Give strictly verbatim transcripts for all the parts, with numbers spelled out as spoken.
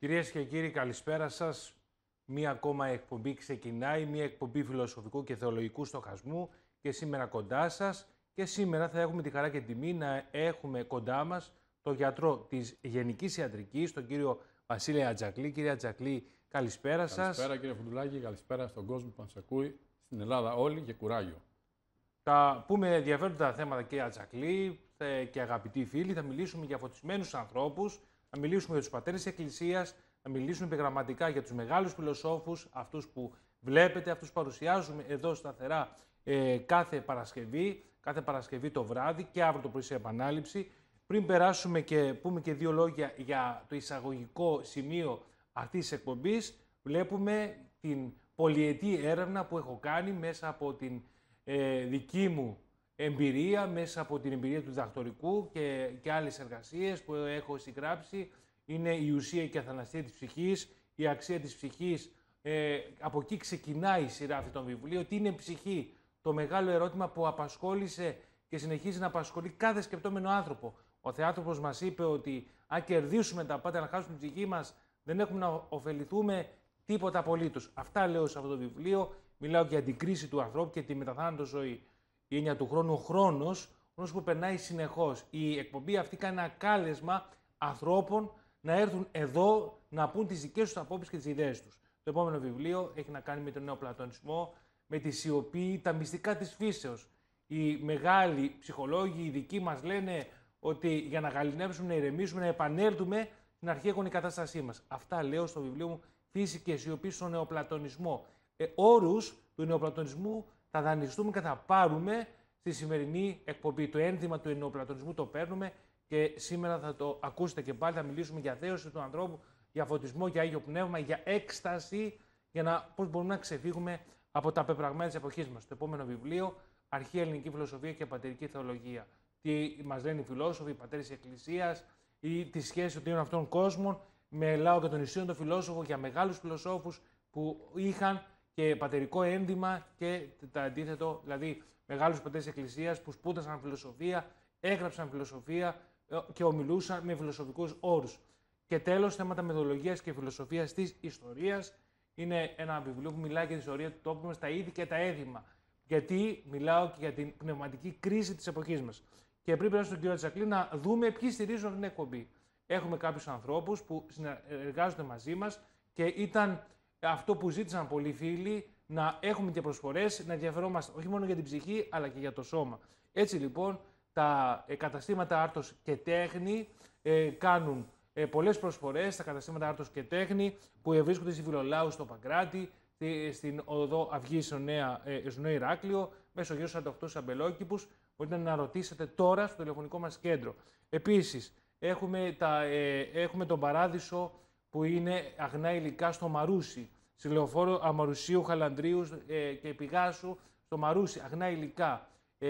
Κυρίες και κύριοι, καλησπέρα σας. Μία ακόμα εκπομπή ξεκινάει, μία εκπομπή φιλοσοφικού και θεολογικού στοχασμού και σήμερα κοντά σας. Και σήμερα θα έχουμε τη χαρά και τιμή να έχουμε κοντά μας τον γιατρό της Γενικής Ιατρικής, τον κύριο Βασίλη Ατζακλή. Κύριε Ατζακλή, καλησπέρα σας. Καλησπέρα κύριε Φουντουλάκη, καλησπέρα στον κόσμο που μας ακούει, στην Ελλάδα όλοι και κουράγιο. Θα πούμε ενδιαφέροντα θέματα, κύριε Ατζακλή και αγαπητοί φίλοι. Θα μιλήσουμε για φωτισμένους ανθρώπους, θα μιλήσουμε για τους πατέρες της Εκκλησίας, θα μιλήσουμε επιγραμματικά για τους μεγάλους φιλοσόφους, αυτούς που βλέπετε, αυτούς που παρουσιάζουμε εδώ σταθερά ε, κάθε Παρασκευή, κάθε Παρασκευή το βράδυ και αύριο το πρωί σε επανάληψη. Πριν περάσουμε και πούμε και δύο λόγια για το εισαγωγικό σημείο αυτής της εκπομπής, βλέπουμε την πολυετή έρευνα που έχω κάνει μέσα από την ε, δική μου εμπειρία, μέσα από την εμπειρία του διδακτορικού και, και άλλες εργασίες που έχω συγγράψει. Είναι η ουσία και η αθανασία της ψυχής, η αξία της ψυχής. Ε, από εκεί ξεκινάει η σειρά αυτή των βιβλίων. Τι είναι ψυχή? Το μεγάλο ερώτημα που απασχόλησε και συνεχίζει να απασχολεί κάθε σκεπτόμενο άνθρωπο. Ο Θεάνθρωπος μας είπε ότι αν κερδίσουμε τα πάντα, να χάσουμε την ψυχή μας, δεν έχουμε να ωφεληθούμε τίποτα απολύτως. Αυτά λέω σε αυτό το βιβλίο. Μιλάω για την κρίση του ανθρώπου και τη μεταθάνατο ζωή. Η έννοια του χρόνου, ο χρόνος, ο χρόνος που περνάει συνεχώς. Η εκπομπή αυτή κάνει ένα κάλεσμα ανθρώπων να έρθουν εδώ να πούν τις δικές τους απόψεις και τις ιδέες τους. Το επόμενο βιβλίο έχει να κάνει με τον νεοπλατωνισμό, με τη σιωπή, τα μυστικά της φύσεως. Οι μεγάλοι ψυχολόγοι, οι δικοί μας λένε ότι για να γαληνεύσουμε, να ηρεμήσουμε, να επανέλθουμε στην αρχαίγονη κατάστασή μας. Αυτά λέω στο βιβλίο μου «Φύση και σιωπή στον νεοπλατωνισμό». Ε, όρους του νεοπλατωνισμού θα δανειστούμε και θα πάρουμε στη σημερινή εκπομπή. Το ένθυμα του νεοπλατωνισμού το παίρνουμε και σήμερα θα το ακούσετε και πάλι. Θα μιλήσουμε για θέωση του ανθρώπου, για φωτισμό, για Άγιο Πνεύμα, για έκσταση, για να πώς μπορούμε να ξεφύγουμε από τα πεπραγμένα της εποχής μας. Το επόμενο βιβλίο, Αρχαία Ελληνική Φιλοσοφία και Πατερική Θεολογία. Τι μας λένε οι φιλόσοφοι, οι πατέρες της Εκκλησίας, ή τη σχέση των αυτών των κόσμων. Μιλάω για τον Ισίων τον φιλόσοφο, για μεγάλους φιλοσόφους που είχαν και πατερικό ένδυμα και τα αντίθετο, δηλαδή μεγάλους πατέρες της Εκκλησίας που σπούδασαν φιλοσοφία, έγραψαν φιλοσοφία και ομιλούσαν με φιλοσοφικούς όρους. Και τέλος, θέματα μεθοδολογίας και φιλοσοφίας της ιστορίας. Είναι ένα βιβλίο που μιλάει για την ιστορία του τόπου μας, τα είδη και τα έθιμα. Γιατί μιλάω και για την πνευματική κρίση της εποχής μας. Και πριν περάσω στον κύριο Ατζακλή, να δούμε ποιοι στηρίζουν αυτήν την εκπομπή. Έχουμε κάποιους ανθρώπους που συνεργάζονται μαζί μας και ήταν αυτό που ζήτησαν πολλοί φίλοι, να έχουμε και προσφορές, να ενδιαφερόμαστε όχι μόνο για την ψυχή, αλλά και για το σώμα. Έτσι λοιπόν, τα καταστήματα Άρτος και Τέχνη ε, κάνουν ε, πολλές προσφορές, τα καταστήματα Άρτος και Τέχνη που βρίσκονται στη Φιλολάου στο Παγκράτη, στην οδό Αυγή στο Νέο Ηράκλειο, μέσω γύρω σαράντα οκτώ Αμπελόκηπους. Μπορείτε να ρωτήσετε τώρα στο τηλεφωνικό μας κέντρο. Επίσης, έχουμε, τα, ε, έχουμε τον Παράδεισο που είναι αγνά υλικά στο Μαρούσι. Στη λεωφόρο Αμαρουσίου, Χαλανδρίου ε, και Πηγάσου στο Μαρούσι, αγνά υλικά.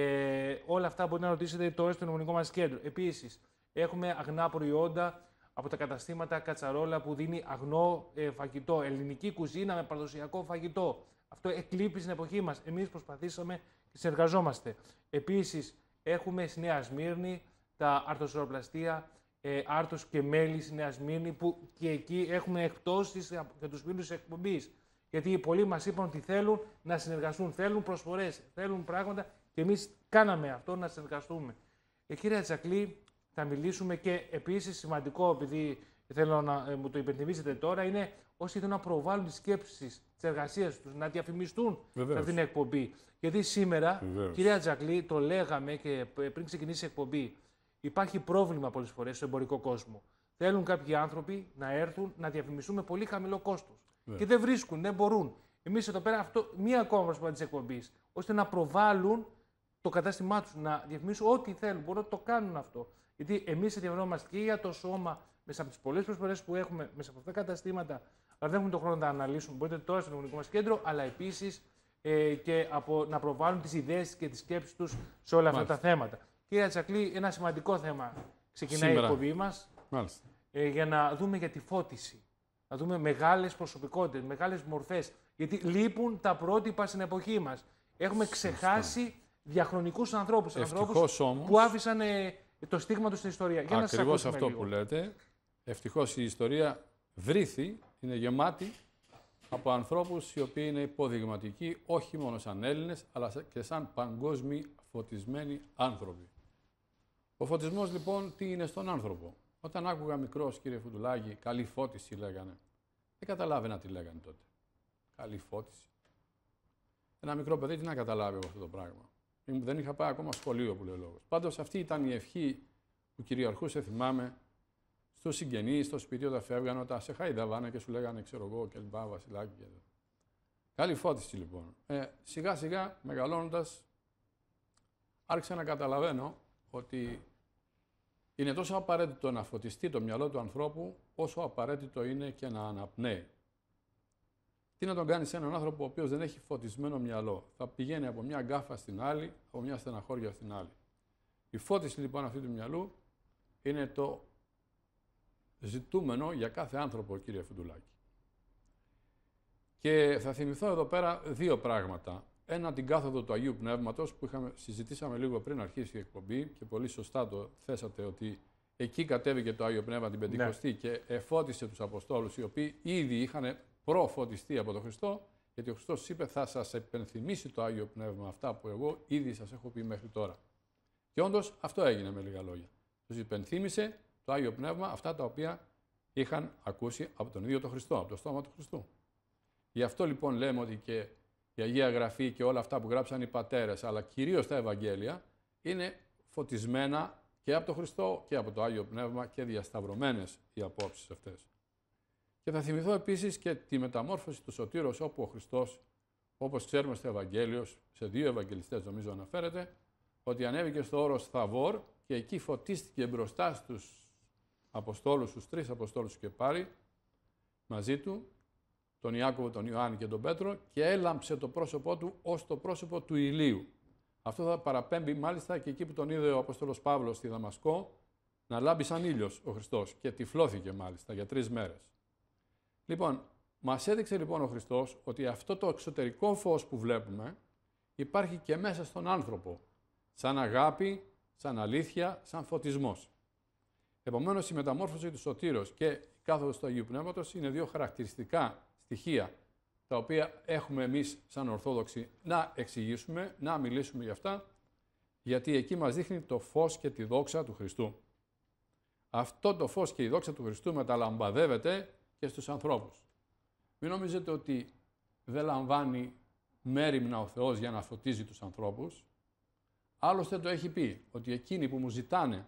Ε, όλα αυτά μπορείτε να ρωτήσετε τώρα στο τηλεφωνικό μας κέντρο. Επίσης, έχουμε αγνά προϊόντα από τα καταστήματα Κατσαρόλα που δίνει αγνό ε, φαγητό. Ελληνική κουζίνα με παραδοσιακό φαγητό. Αυτό εκλείπει στην εποχή μας. Εμείς προσπαθήσαμε και συνεργαζόμαστε. Επίσης, έχουμε στη Νέα Σμύρνη τα αρτοσοροπλαστεία, ε, Άρτος και Μέλη στη Νέα Σμύρνη, που και εκεί έχουμε εκπτώσεις για τους φίλους της εκπομπής. Γιατί πολλοί μας είπαν ότι θέλουν να συνεργαστούν, θέλουν προσφορές, θέλουν πράγματα και εμείς κάναμε αυτό να συνεργαστούμε. Ε, κύριε Ατζακλή, θα μιλήσουμε και επίσης σημαντικό, επειδή θέλω να ε, μου το υπενθυμίσετε τώρα, είναι όσοι θέλουν να προβάλλουν τις σκέψεις, τις εργασίες τους, να διαφημιστούν σε αυτήν την εκπομπή. Γιατί σήμερα, Βεβαίως. Κυρία Ατζακλή, το λέγαμε και πριν ξεκινήσει η εκπομπή, υπάρχει πρόβλημα πολλές φορές στο εμπορικό κόσμο. Θέλουν κάποιοι άνθρωποι να έρθουν να διαφημιστούν με πολύ χαμηλό κόστος. Και δεν βρίσκουν, δεν μπορούν. Εμείς εδώ πέρα, αυτό, μία ακόμα προσπάθεια της εκπομπής, ώστε να προβάλλουν το κατάστημά τους, να διαφημίσουν ό,τι θέλουν. Μπορούν να το κάνουν αυτό. Γιατί εμείς ενδιαφερόμαστε και για το σώμα μέσα από τις πολλές προσφορές που έχουμε μέσα από αυτά τα καταστήματα, αλλά δεν έχουμε τον χρόνο να τα αναλύσουμε. Μπορείτε τώρα στο τηλεφωνικό μας κέντρο, αλλά επίσης ε, και από, να προβάλλουν τις ιδέες και τις σκέψεις τους σε όλα αυτά Μάλιστα. τα θέματα. Κύριε Ατζακλή, ένα σημαντικό θέμα ξεκινάει Σήμερα. η εκπομπή μας ε, για να δούμε για τη φώτιση. Να δούμε μεγάλες προσωπικότητες, μεγάλες μορφές. Γιατί λείπουν τα πρότυπα στην εποχή μας. Έχουμε ξεχάσει διαχρονικούς ανθρώπους, ανθρώπους όμως, που άφησαν ε, το στίγμα του στην ιστορία. Για ακριβώς αυτό λίγο. που λέτε. Ευτυχώς η ιστορία βρήθη είναι γεμάτη από ανθρώπους οι οποίοι είναι υποδειγματικοί όχι μόνο σαν Έλληνες, αλλά και σαν παγκόσμιοι φωτισμένοι άνθρωποι. Ο φωτισμός λοιπόν τι είναι στον άνθρωπο. Όταν άκουγα μικρός, κύριε Φουντουλάκη, καλή φώτιση λέγανε. Δεν καταλάβαινα τι λέγανε τότε. Καλή φώτιση. Ένα μικρό παιδί τι να καταλάβει από αυτό το πράγμα. Δεν είχα πάει ακόμα σχολείο που λέει ο λόγος. Πάντως αυτή ήταν η ευχή που κυριαρχούσε, θυμάμαι, στους συγγενείς, στο σπίτι όταν φεύγανε, όταν σε χαϊδαβάνε και σου λέγανε, ξέρω εγώ, και λοιπά, Βασιλάκι. Και... Καλή φώτιση λοιπόν. Ε, σιγά σιγά, μεγαλώνοντας, άρχισα να καταλαβαίνω ότι είναι τόσο απαραίτητο να φωτιστεί το μυαλό του ανθρώπου, όσο απαραίτητο είναι και να αναπνέει. Τι να τον κάνει σε έναν άνθρωπο ο οποίος δεν έχει φωτισμένο μυαλό. Θα πηγαίνει από μια γκάφα στην άλλη, από μια στεναχώρια στην άλλη. Η φώτιση λοιπόν αυτή του μυαλού είναι το ζητούμενο για κάθε άνθρωπο, κύριε Φουντουλάκη. Και θα θυμηθώ εδώ πέρα δύο πράγματα. Ένα, την κάθοδο του Αγίου Πνεύματος που είχαμε, συζητήσαμε λίγο πριν αρχίσει η εκπομπή και πολύ σωστά το θέσατε ότι εκεί κατέβηκε το Άγιο Πνεύμα την Πεντηκοστή ναι. και εφώτισε τους Αποστόλους οι οποίοι ήδη είχαν προφωτιστεί από τον Χριστό, γιατί ο Χριστός είπε θα σας επενθυμίσει το Άγιο Πνεύμα αυτά που εγώ ήδη σας έχω πει μέχρι τώρα. Και όντως αυτό έγινε με λίγα λόγια. Τους υπενθύμησε το Άγιο Πνεύμα αυτά τα οποία είχαν ακούσει από τον ίδιο τον Χριστό, από το στόμα του Χριστού. Γι' αυτό λοιπόν λέμε ότι και η Αγία Γραφή και όλα αυτά που γράψαν οι πατέρες, αλλά κυρίως τα Ευαγγέλια, είναι φωτισμένα και από τον Χριστό και από το Άγιο Πνεύμα και διασταυρωμένες οι απόψεις αυτές. Και θα θυμηθώ επίσης και τη μεταμόρφωση του Σωτήρος, όπου ο Χριστός, όπως ξέρουμε στο Ευαγγέλιο, σε δύο Ευαγγελιστές νομίζω αναφέρεται, ότι ανέβηκε στο όρος Θαβόρ και εκεί φωτίστηκε μπροστά στους Αποστόλους, στους τρεις Αποστόλους και πάλι, μαζί του, τον Ιάκωβο, τον Ιωάννη και τον Πέτρο και έλαμψε το πρόσωπό του ως το πρόσωπο του ηλίου. Αυτό θα παραπέμπει μάλιστα και εκεί που τον είδε ο Απόστολος Παύλος στη Δαμασκό να λάμπει σαν ήλιος ο Χριστός και τυφλώθηκε μάλιστα για τρεις μέρες. Λοιπόν, μας έδειξε λοιπόν ο Χριστός ότι αυτό το εξωτερικό φως που βλέπουμε υπάρχει και μέσα στον άνθρωπο, σαν αγάπη, σαν αλήθεια, σαν φωτισμός. Επομένως, η μεταμόρφωση του Σωτήρος και η κάθοδος του Αγίου Πνεύματος είναι δύο χαρακτηριστικά στοιχεία τα οποία έχουμε εμείς σαν Ορθόδοξοι να εξηγήσουμε, να μιλήσουμε για αυτά, γιατί εκεί μας δείχνει το φως και τη δόξα του Χριστού. Αυτό το φως και η δόξα του Χριστού μεταλαμπαδεύεται και στους ανθρώπους. Μην νομίζετε ότι δεν λαμβάνει μέριμνα ο Θεός για να φωτίζει τους ανθρώπους. Άλλωστε το έχει πει, ότι εκείνοι που μου ζητάνε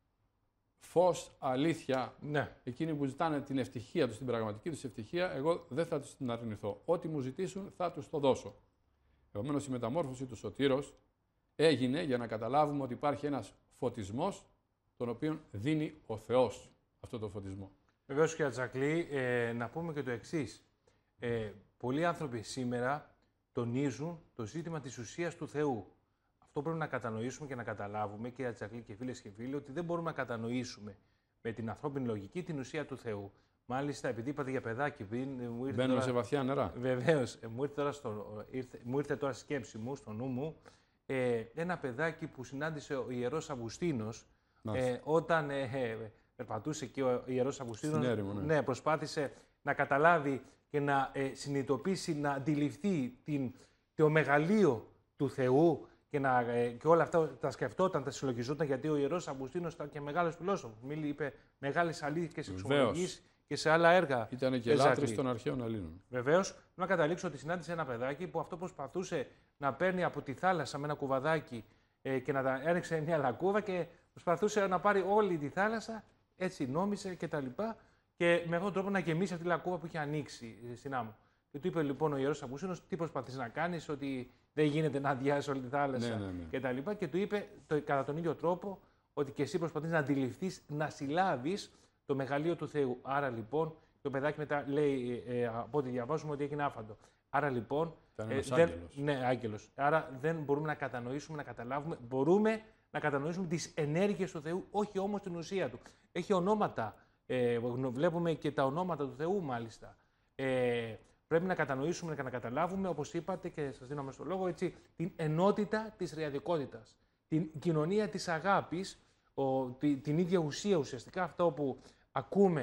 φως, αλήθεια, ναι. εκείνοι που ζητάνε την ευτυχία τους, την πραγματική τους ευτυχία, εγώ δεν θα τους την αρνηθώ. Ό,τι μου ζητήσουν θα τους το δώσω. Επομένως η μεταμόρφωση του Σωτήρος έγινε για να καταλάβουμε ότι υπάρχει ένας φωτισμός, τον οποίο δίνει ο Θεός αυτό το φωτισμό. Βεβαίως, κύριε Ατζακλή, ε, να πούμε και το εξής. Ε, πολλοί άνθρωποι σήμερα τονίζουν το ζήτημα της ουσίας του Θεού. Αυτό πρέπει να κατανοήσουμε και να καταλάβουμε, κύριε Ατζακλή και φίλες και φίλοι, ότι δεν μπορούμε να κατανοήσουμε με την ανθρώπινη λογική την ουσία του Θεού. Μάλιστα, επειδή είπατε για παιδάκι, μου ήρθε. Μπαίνουμε τώρα... σε βαθιά νερά. Βεβαίως, μου ήρθε τώρα, στο... ήρθε... μου ήρθε τώρα σκέψη μου, στο νου μου, ε, ένα παιδάκι που συνάντησε ο Ιερός Αυγουστίνος ε, όταν ε, ε, περπατούσε και ο Ιερός Αυγουστίνος. Έρημο, ναι. ναι, προσπάθησε να καταλάβει και να ε, συνειδητοποιήσει, να αντιληφθεί την... το μεγαλείο του Θεού. Και, να, και όλα αυτά τα σκεφτόταν, τα συλλογιζόταν, γιατί ο Ιερός Αυγουστίνος ήταν και μεγάλος φιλόσοφος. Μίλη, είπε μεγάλες αλήθειες εξομολογής και σε άλλα έργα. Ήταν και λάτρης των αρχαίων Ελλήνων. Βεβαίως, να καταλήξω ότι συνάντησε ένα παιδάκι που αυτό προσπαθούσε να παίρνει από τη θάλασσα με ένα κουβαδάκι ε, και να τα έριξε μια λακκούβα και προσπαθούσε να πάρει όλη τη θάλασσα, έτσι νόμισε κτλ. Και, και με αυτόν τον τρόπο να γεμίσει αυτή τη λακκούβα που είχε ανοίξει στην άμμο. Και του είπε λοιπόν ο Ιερός Αυγουστίνος, τι προσπαθείς να κάνεις, ότι δεν γίνεται να αδειάσει όλη τη θάλασσα ναι, ναι, ναι. και τα λοιπά. Και του είπε το, κατά τον ίδιο τρόπο ότι και εσύ προσπαθείς να αντιληφθείς, να συλλάβεις το μεγαλείο του Θεού. Άρα λοιπόν, το παιδάκι μετά λέει, ε, από ό,τι διαβάζουμε, ότι έγινε άφαντο. Άρα λοιπόν, ήταν ένας ε, δεν, άγγελος. Ναι, άγγελος. Άρα δεν μπορούμε να κατανοήσουμε, να καταλάβουμε, μπορούμε να κατανοήσουμε τις ενέργειες του Θεού, όχι όμως την ουσία του. Έχει ονόματα, ε, βλέπουμε και τα ονόματα του Θεού μάλιστα. Ε, Πρέπει να κατανοήσουμε και να καταλάβουμε, όπως είπατε και σας δίνω στο λόγο, έτσι, την ενότητα της ρεαδικότητας, την κοινωνία της αγάπης, ο, τη, την ίδια ουσία ουσιαστικά, αυτό που ακούμε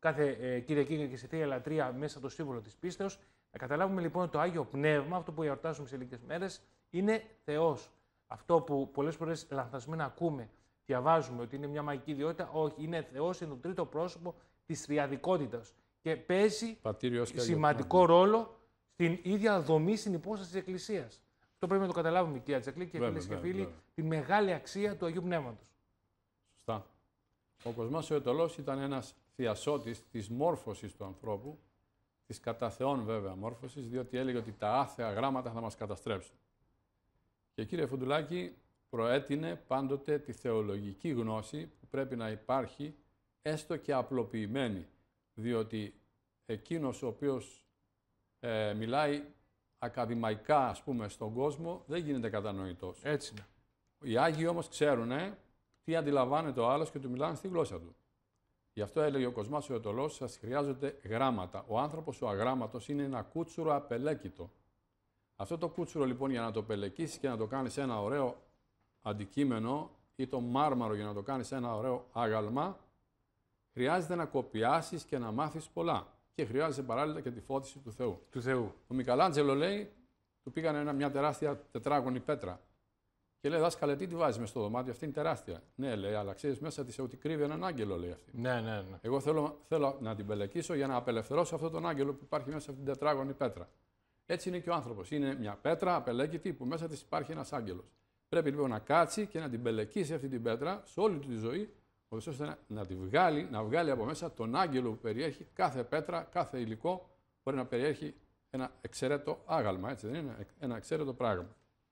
κάθε ε, Κυριακή και σε Θεία Λατρεία μέσα από το σύμβολο της πίστεως. Να καταλάβουμε λοιπόν ότι το Άγιο Πνεύμα, αυτό που εορτάζουμε σε λίγες μέρες, είναι Θεός. Αυτό που πολλές φορές λανθασμένα ακούμε, διαβάζουμε ότι είναι μια μαγική ιδιότητα, όχι, είναι Θεός, είναι το τρίτο πρόσωπο της τριαδικότητας και παίζει σημαντικό ρόλο στην ίδια δομή, στην υπόσταση της Εκκλησίας. Αυτό πρέπει να το καταλάβουμε, κυρία Τζακλή και φίλες και φίλοι, βέβαια. Τη μεγάλη αξία του Αγίου Πνεύματος. Σωστά. Ο Κοσμάς ο Αιτωλός ήταν ένας θειασότης της μόρφωσης του ανθρώπου, της κατά Θεόν βέβαια μόρφωσης, διότι έλεγε ότι τα άθεα γράμματα θα μας καταστρέψουν. Και κύριε Φουντουλάκη, προέτεινε πάντοτε τη θεολογική γνώση που πρέπει να υπάρχει, έστω και απλοποιημένη, διότι εκείνος ο οποίος ε, μιλάει ακαδημαϊκά, ας πούμε, στον κόσμο, δεν γίνεται κατανοητός. Έτσι είναι. Οι Άγιοι όμως ξέρουν ε, τι αντιλαμβάνεται ο άλλος και του μιλάνε στη γλώσσα του. Γι' αυτό έλεγε ο Κοσμάς ο Αιτωλός, σας χρειάζονται γράμματα. Ο άνθρωπος ο αγράμματος είναι ένα κούτσουρο απελέκητο. Αυτό το κούτσουρο λοιπόν για να το πελεκίσεις και να το κάνεις ένα ωραίο αντικείμενο ή το μάρμαρο για να το κάνεις ένα ωραίο άγαλμα, χρειάζεται να κοπιάσεις και να μάθεις πολλά. Και χρειάζεται παράλληλα και τη φώτιση του Θεού. Του Θεού. Ο Μικαλάντζελο λέει, του πήγανε μια τεράστια τετράγωνη πέτρα. Και λέει, δάσκαλε, τι τη βάζει μες στο δωμάτιο, αυτή είναι τεράστια. Ναι, λέει, αλλά ξέρεις μέσα της ότι κρύβει έναν άγγελο, λέει αυτή. Ναι, ναι, ναι. Εγώ θέλω, θέλω να την πελεκίσω για να απελευθερώσω αυτόν τον άγγελο που υπάρχει μέσα από την τετράγωνη πέτρα. Έτσι είναι και ο άνθρωπος. Είναι μια πέτρα απελέκητη που μέσα της υπάρχει ένας άγγελος. Πρέπει λοιπόν να κάτσει και να την πελεκίσει αυτή την πέτρα σε όλη του τη ζωή, ώστε να, να τη βγάλει, να βγάλει από μέσα τον άγγελο που περιέχει κάθε πέτρα, κάθε υλικό, μπορεί να περιέχει ένα εξαιρέτο άγαλμα, έτσι δεν είναι, ένα εξαιρέτο πράγμα.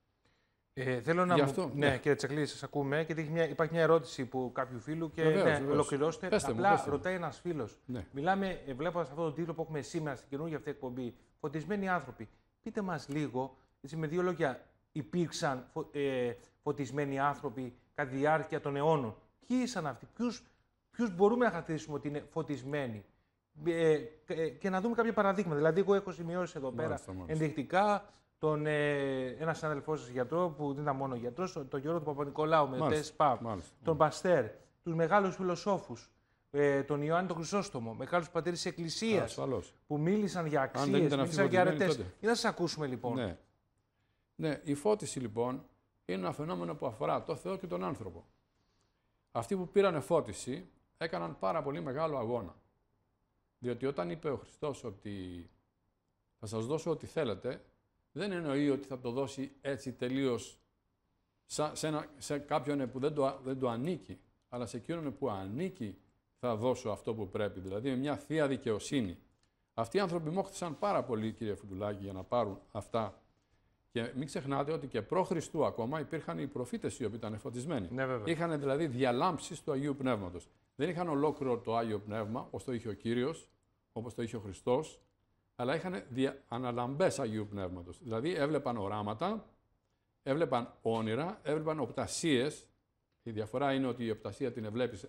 Ε, θέλω να Γι' μου... αυτό, ναι, ναι. κύριε Τσακλή, σας ακούμε και μια... υπάρχει μια ερώτηση που κάποιου φίλου και βεβαίως, ναι, βεβαίως. ολοκληρώστε. Πέστε Απλά μου, πέστε ρωτάει ένας φίλος. Ναι. Μιλάμε, βλέποντας αυτόν τον τίτλο που έχουμε σήμερα στην καινούργια αυτή εκπομπή, φωτισμένοι άνθρωποι. Πείτε μας λίγο, έτσι, με δύο λόγια, υπήρξαν φω... ε, φωτισμένοι άνθρωποι κατά τη διάρκεια των αιώνων. Ποιοι ήσαν αυτοί, ποιους, ποιους μπορούμε να χαρακτηρίσουμε ότι είναι φωτισμένοι. Ε, ε, και να δούμε κάποια παραδείγματα. Δηλαδή, εγώ έχω σημειώσει εδώ πέρα Μάλιστα, μάλιστα. ενδεικτικά τον, ε, ένα συνάδελφό σας γιατρό, που δεν ήταν μόνο γιατρός, τον, τον Γιώργο του Παπα-Νικολάου με τεστ ΠΑΠ, τον Παστέρ, τους μεγάλους φιλοσόφους, ε, τον Ιωάννη τον Χρυσόστομο, μεγάλους πατέρες της Εκκλησίας, Ασφαλώς. που μίλησαν για αξίες, μίλησαν για αρετές. Για να σας ακούσουμε λοιπόν. Ναι. ναι, η φώτιση λοιπόν είναι ένα φαινόμενο που αφορά το Θεό και τον άνθρωπο. Αυτοί που πήραν φώτιση έκαναν πάρα πολύ μεγάλο αγώνα. Διότι όταν είπε ο Χριστός ότι θα σας δώσω ό,τι θέλετε, δεν εννοεί ότι θα το δώσει έτσι τελείως σε, ένα, σε κάποιον που δεν το, δεν το ανήκει, αλλά σε εκείνον που ανήκει θα δώσω αυτό που πρέπει, δηλαδή με μια θεία δικαιοσύνη. Αυτοί οι άνθρωποι μόχθησαν πάρα πολύ, κύριε Φουντουλάκη, για να πάρουν αυτά. Και μην ξεχνάτε ότι και προ Χριστού ακόμα υπήρχαν οι προφήτες οι οποίοι ήταν φωτισμένοι. Ναι, είχαν δηλαδή διαλάμψεις του Αγίου Πνεύματος. Δεν είχαν ολόκληρο το Άγιο Πνεύμα, όπως το είχε ο Κύριος, όπως το είχε ο Χριστός, αλλά είχαν δια... αναλαμπές Αγίου Πνεύματος. Δηλαδή έβλεπαν οράματα, έβλεπαν όνειρα, έβλεπαν οπτασίες. Η διαφορά είναι ότι η οπτασία την εβλέπεις.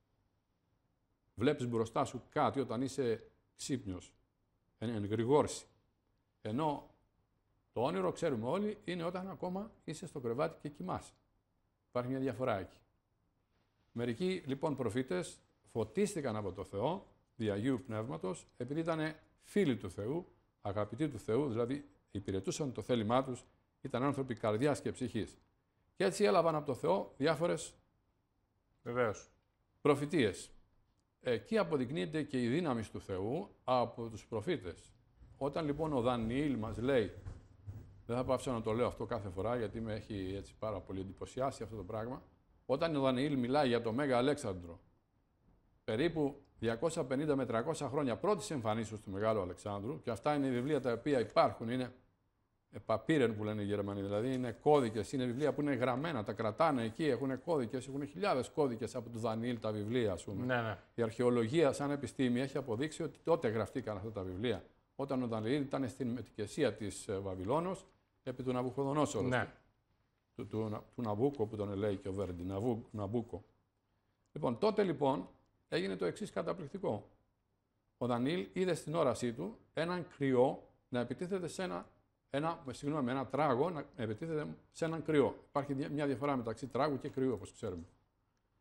Βλέπεις μπροστά σου κάτι όταν είσαι ξύπνιος, εν γρηγόρηση. Ενώ το όνειρο, ξέρουμε όλοι, είναι όταν ακόμα είσαι στο κρεβάτι και κοιμάσαι. Υπάρχει μια διαφορά εκεί. Μερικοί λοιπόν προφήτες φωτίστηκαν από το Θεό, δι' Αγίου Πνεύματος, επειδή ήταν φίλοι του Θεού, αγαπητοί του Θεού, δηλαδή υπηρετούσαν το θέλημά τους, ήταν άνθρωποι καρδιάς και ψυχής. Και έτσι έλαβαν από το Θεό διάφορες Βεβαίως. προφητείες. Εκεί αποδεικνύεται και η δύναμη του Θεού από τους προφήτες. Όταν λοιπόν ο Δανιήλ μας λέει, δεν θα πάψω να το λέω αυτό κάθε φορά γιατί με έχει έτσι πάρα πολύ εντυπωσιάσει αυτό το πράγμα, όταν ο Δανιήλ μιλάει για το Μέγα Αλέξανδρο, περίπου διακόσια πενήντα με τριακόσια χρόνια πρώτης εμφανίσεως του Μεγάλου Αλεξάνδρου, και αυτά είναι βιβλία τα οποία υπάρχουν, είναι παπίρεν που λένε οι Γερμανοί, δηλαδή είναι κώδικες, είναι βιβλία που είναι γραμμένα, τα κρατάνε εκεί, έχουν κώδικες, έχουν χιλιάδες κώδικες από τον Δανιήλ τα βιβλία, ας πούμε. Ναι, ναι. Η αρχαιολογία σαν επιστήμη έχει αποδείξει ότι τότε γραφτήκαν αυτά τα βιβλία, όταν ο Δανιήλ ήταν στην μετικεσία της Βαβυλώνος επί του Ναβουχοδονόσορος, ναι. του, του, του, του Ναβούκο που τον λέει και ο Βέρντι, Ναβού, Ναμπούκο. Λοιπόν, τότε λοιπόν έγινε το εξής καταπληκτικό. Ο Δανιήλ είδε στην όρασή του έναν κρυό να επιτίθεται σε ένα, ένα, συγγνώμη, ένα τράγο να επιτίθεται σε έναν κρυό. Υπάρχει μια διαφορά μεταξύ τράγου και κρυού, όπως ξέρουμε.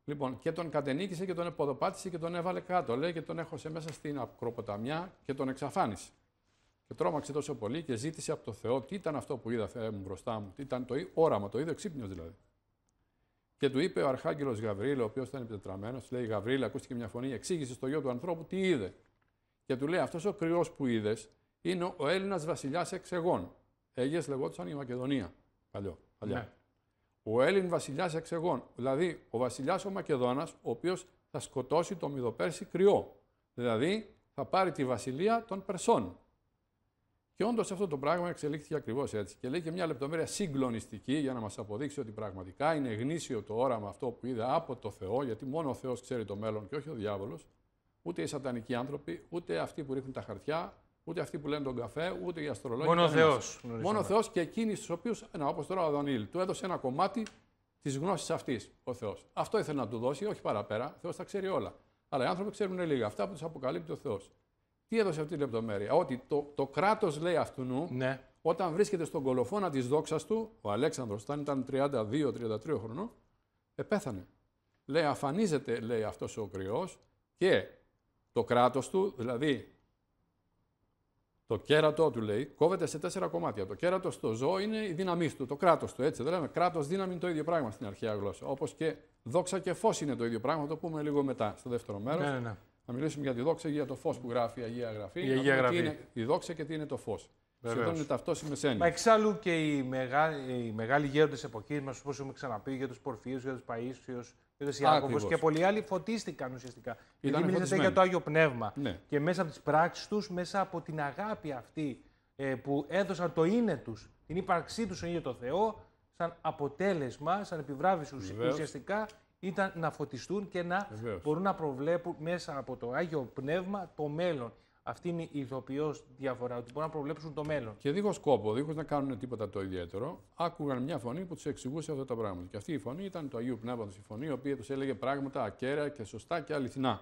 Λοιπόν, και τον κατενίκησε και τον εποδοπάτησε και τον έβαλε κάτω. Λέει και τον έχωσε μέσα στην ακροποταμιά και τον εξαφάνισε. Και τρόμαξε τόσο πολύ και ζήτησε από το Θεό τι ήταν αυτό που είδα, Θεέ μου, μπροστά μου. Τι ήταν το όραμα, το είδε ξύπνιος δηλαδή. Και του είπε ο Αρχάγγελος Γαβρίλ, ο οποίος ήταν επιτετραμένος, λέει: Γαβρίλ, ακούστηκε μια φωνή, εξήγησε στο γιο του ανθρώπου τι είδε. Και του λέει: αυτός ο κρυός που είδες είναι ο Έλληνας βασιλιάς Εξεγών. Αίγες λεγόταν η Μακεδονία. Παλιό, παλιά. Ναι. Ο Έλλην βασιλιάς Εξεγών. Δηλαδή ο βασιλιάς ο Μακεδόνας, ο οποίος θα σκοτώσει το Μηδοπέρσι κρυό. Δηλαδή θα πάρει τη βασιλεία των Περσών. Και όντως αυτό το πράγμα εξελίχθηκε ακριβώς έτσι. Και λέει και μια λεπτομέρεια συγκλονιστική για να μας αποδείξει ότι πραγματικά είναι γνήσιο το όραμα αυτό που είδε από το Θεό, γιατί μόνο ο Θεός ξέρει το μέλλον και όχι ο διάβολος, ούτε οι σατανικοί άνθρωποι, ούτε αυτοί που ρίχνουν τα χαρτιά, ούτε αυτοί που λένε τον καφέ, ούτε οι αστρολόγοι. Μόνο ο Θεός. Μόνο ο Θεός και εκείνοι στους οποίους, όπως τώρα ο Δανιήλ, του έδωσε ένα κομμάτι της γνώσης αυτής ο Θεός. Αυτό ήθελε να του δώσει, όχι παραπέρα. Ο Θεός τα ξέρει όλα. Αλλά οι άνθρωποι ξέρουν λίγα. Αυτά που τους αποκαλύπτει ο Θεός. Τι έδωσε αυτή τη λεπτομέρεια? Ότι το, το κράτος, λέει αυτού νου, ναι. όταν βρίσκεται στον κολοφόνα της δόξας του, ο Αλέξανδρος, όταν ήταν τριάντα δύο τριάντα τρία χρονών, επέθανε. Λέει, αφανίζεται, λέει, αυτός ο κρυός και το κράτος του, δηλαδή το κέρατό του, λέει, κόβεται σε τέσσερα κομμάτια. Το κέρατο στο ζώο είναι η δύναμή του, το κράτος του, έτσι. Δεν λέμε κράτος, δύναμη είναι το ίδιο πράγμα στην αρχαία γλώσσα. Όπως και δόξα και φως είναι το ίδιο πράγμα, θα το πούμε λίγο μετά, στο δεύτερο μέρος. Ναι, ναι. Να μιλήσουμε για τη δόξα και για το φως που γράφει η Αγία Γραφή. Η Αγία Γραφή. Τι είναι η δόξα και τι είναι το φως. Σχεδόν είναι ταυτόσιμες έννοιες. Μα εξάλλου και οι, μεγά, οι μεγάλοι γέροντες εποχής μας, όπως έχουμε ξαναπεί, για τους Πορφίους, για τους Παΐσιους, για τους Ιάκωβους και πολλοί άλλοι φωτίστηκαν ουσιαστικά. Γιατί μιλήσατε για το Άγιο Πνεύμα. Ναι. Και μέσα από τις πράξεις τους, μέσα από την αγάπη αυτή ε, που έδωσαν το είναι τους, την ύπαρξή τους στον ίδιο το Θεό, σαν αποτέλεσμα, σαν επιβράβευση ουσιαστικά, ήταν να φωτιστούν και να Βεβαίως. μπορούν να προβλέπουν μέσα από το Άγιο Πνεύμα το μέλλον. Αυτή είναι η ηθοποιώς διαφορά, ότι μπορούν να προβλέψουν το μέλλον. Και δίχως κόπο, δίχως να κάνουν τίποτα το ιδιαίτερο, άκουγαν μια φωνή που τους εξηγούσε αυτά τα πράγματα. Και αυτή η φωνή ήταν του Αγίου Πνεύματος, η φωνή η οποία τους έλεγε πράγματα ακέραια και σωστά και αληθινά.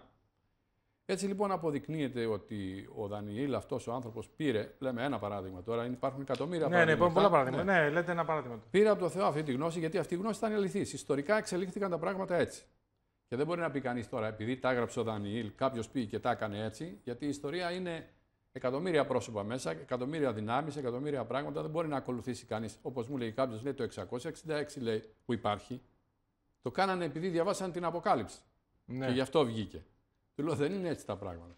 Έτσι λοιπόν αποδεικνύεται ότι ο Δανιήλ, αυτός ο άνθρωπος, πήρε, λέμε ένα παράδειγμα τώρα, υπάρχουν εκατομμύρια ναι, παραδείγματα. Ναι, υπάρχουν πολλά παραδείγματα. Ναι. ναι, λέτε ένα παράδειγμα. Πήρε από το Θεό αυτή τη γνώση, γιατί αυτή η γνώση ήταν αληθής. Ιστορικά εξελίχθηκαν τα πράγματα έτσι. Και δεν μπορεί να πει κανείς τώρα, επειδή τα έγραψε ο Δανιήλ, κάποιος πει και τα έκανε έτσι, γιατί η ιστορία είναι εκατομμύρια πρόσωπα μέσα, εκατομμύρια δυνάμεις, εκατομμύρια πράγματα. Δεν μπορεί να ακολουθήσει κανείς. Όπως μου λέει κάποιος, λέει το εξακόσια εξήντα έξι λέει, που υπάρχει. Το κάνανε επειδή διαβάσαν την Αποκάλυψη. Ναι. Και γι' αυτό βγήκε. Του λέω, δεν είναι έτσι τα πράγματα.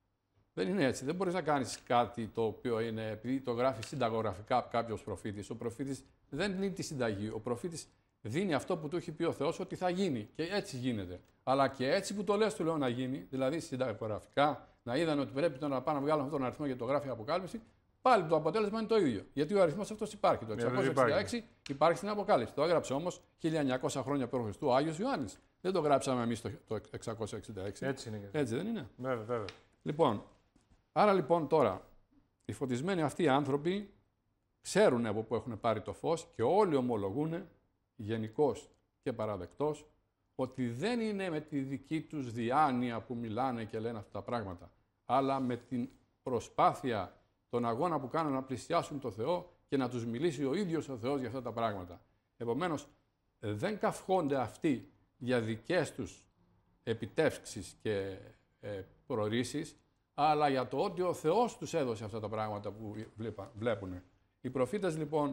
Δεν είναι έτσι. Δεν μπορείς να κάνεις κάτι το οποίο είναι, επειδή το γράφει συνταγογραφικά κάποιος προφήτης. Ο προφήτης δεν δίνει τη συνταγή. Ο προφήτης δίνει αυτό που του έχει πει ο Θεός ότι θα γίνει. Και έτσι γίνεται. Αλλά και έτσι που το λες, του λέω να γίνει, δηλαδή συνταγογραφικά, να είδαν ότι πρέπει να πάνε να βγάλουν αυτόν τον αριθμό γιατί το γράφει η Αποκάλυψη, πάλι το αποτέλεσμα είναι το ίδιο. Γιατί ο αριθμός αυτός υπάρχει. Το εξακόσια εξήντα έξι υπάρχει. υπάρχει στην Αποκάλυψη. Το έγραψε όμως χίλια εννιακόσια χρόνια π.Χ. ο Άγιος Ιωάννης. Δεν το γράψαμε εμείς το, το εξακόσια εξήντα έξι. Έτσι είναι. Έτσι δεν είναι. Βέβαια, βέβαια. Λοιπόν, άρα λοιπόν τώρα, οι φωτισμένοι αυτοί οι άνθρωποι ξέρουν από πού έχουν πάρει το φως και όλοι ομολογούν γενικώς και παραδεκτός ότι δεν είναι με τη δική τους διάνοια που μιλάνε και λένε αυτά τα πράγματα, αλλά με την προσπάθεια, τον αγώνα που κάνουν να πλησιάσουν το Θεό και να τους μιλήσει ο ίδιος ο Θεός για αυτά τα πράγματα. Επομένως, δεν καυχόνται αυτοί για δικές τους επιτεύξεις και ε, προορίσεις, αλλά για το ότι ο Θεός τους έδωσε αυτά τα πράγματα που βλέπουν. Οι προφήτες λοιπόν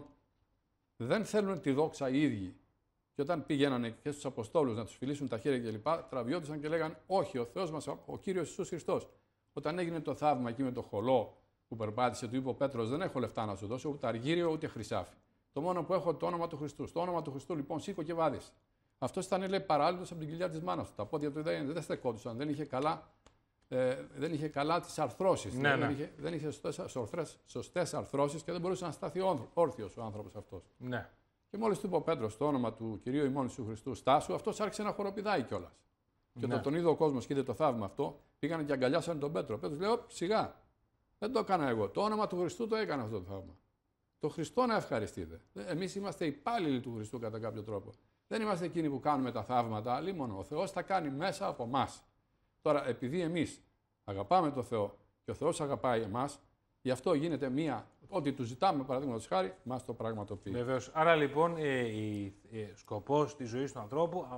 δεν θέλουν τη δόξα οι ίδιοι. Και όταν πήγαιναν και στους Αποστόλους να τους φιλήσουν τα χέρια κλπ., τραβιόντουσαν και λέγαν: όχι, ο Θεός μας, ο Κύριος Ιησούς Χριστός. Όταν έγινε το θαύμα εκεί με το χολό που περπάτησε, του είπε ο Πέτρος: δεν έχω λεφτά να σου δώσω, ούτε αργύριο ούτε χρυσάφι. Το μόνο που έχω το όνομα του Χριστού. Στο όνομα του Χριστού λοιπόν σήκω και βάδισε. Αυτό ήταν, λέει, παράλληλος από την κοιλιά της μάνας του. Τα πόδια του δεν, δεν στεκόντουσαν, δεν είχε καλά, ε, δεν είχε καλά τις αρθρώσεις. Ναι, ναι. Δεν είχε, δεν είχε σωστές, σωστές αρθρώσεις και δεν μπορούσε να σταθεί όρθιος ο άνθρωπος αυτός. Ναι. Και μόλις του είπε ο Πέτρος το όνομα του Κυρίου ημών Ιησού Χριστού, στάσου, αυτός άρχισε να χοροπηδάει κιόλας. Ναι. Και όταν τον είδε ο κόσμος και είδε το θαύμα αυτό, πήγαν και αγκαλιάσαν τον Πέτρο. Ο Πέτρος λέει: σιγά, δεν το έκανα εγώ. Το όνομα του Χριστού το έκανε αυτό το θαύμα. Το Χριστό να ευχαριστείτε. Εμείς είμαστε υπάλληλοι του Χριστού κατά κάποιο τρόπο. Δεν είμαστε εκείνοι που κάνουμε τα θαύματα, αλλή μόνο. Ο Θεός τα κάνει μέσα από εμάς. Τώρα, επειδή εμείς αγαπάμε τον Θεό και ο Θεός αγαπάει εμάς, γι' αυτό γίνεται μία. Ό,τι του ζητάμε, παραδείγματος χάρη, μας το πραγματοποιεί. Βεβαίως. Άρα λοιπόν, ε, η, ε, σκοπός της ζωής του ανθρώπου,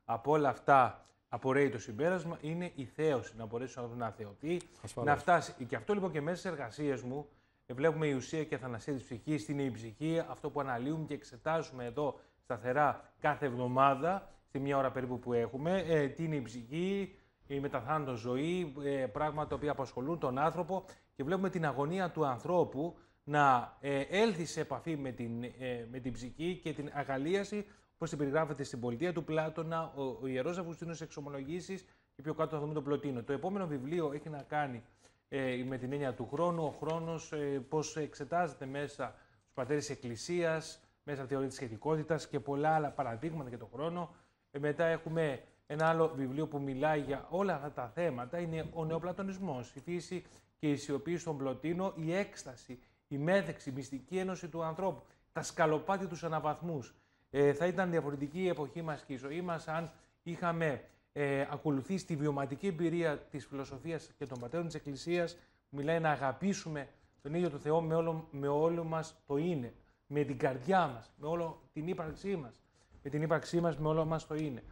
Από όλα αυτά απορρέει το συμπέρασμα, είναι η θέωση, να μπορέσει ο άνθρωπος να θεωθεί, να φτάσει. Και αυτό λοιπόν και μέσα στις εργασίες μου, βλέπουμε η ουσία και η αθανασία της ψυχής, τι είναι η ψυχή, αυτό που αναλύουμε και εξετάζουμε εδώ σταθερά κάθε εβδομάδα, στη μία ώρα περίπου που έχουμε, ε, τι είναι η ψυχή, η μεταθάνατο ζωή, ε, πράγματα τα οποία απασχολούν τον άνθρωπο και βλέπουμε την αγωνία του ανθρώπου να ε, έλθει σε επαφή με την, ε, με την ψυχή και την αγαλίαση, όπως την περιγράφεται στην πολιτεία του Πλάτωνα, ο, ο Ιερός Αυγουστίνος Εξομολογήσεις και πιο κάτω θα δούμε τον Πλωτίνο. Το επόμενο βιβλίο έχει να κάνει ε, με την έννοια του χρόνου, ο χρόνος, ε, πώς εξετάζεται μέσα στους πατέρες της Εκκλησίας, μέσα από τη θεωρία της σχετικότητας και πολλά άλλα παραδείγματα για τον χρόνο. Ε, μετά έχουμε ένα άλλο βιβλίο που μιλάει για όλα αυτά τα θέματα, είναι ο νεοπλατωνισμός, η φύση και η σιωπή στον Πλωτίνο, η έκσταση, η μέδεξη, η μυστική ένωση του ανθρώπου, τα σκαλοπάτια τους αναβαθμούς. Ε, θα ήταν διαφορετική η εποχή μας και η ζωή μας αν είχαμε ε, ακολουθήσει τη βιωματική εμπειρία της φιλοσοφίας και των πατέρων της Εκκλησίας, που μιλάει να αγαπήσουμε τον ίδιο τον Θεό με όλο, με όλο μας το είναι, με την καρδιά μας, με όλο την ύπαρξή μας, με την ύπαρξή μας, με όλο μας το είναι.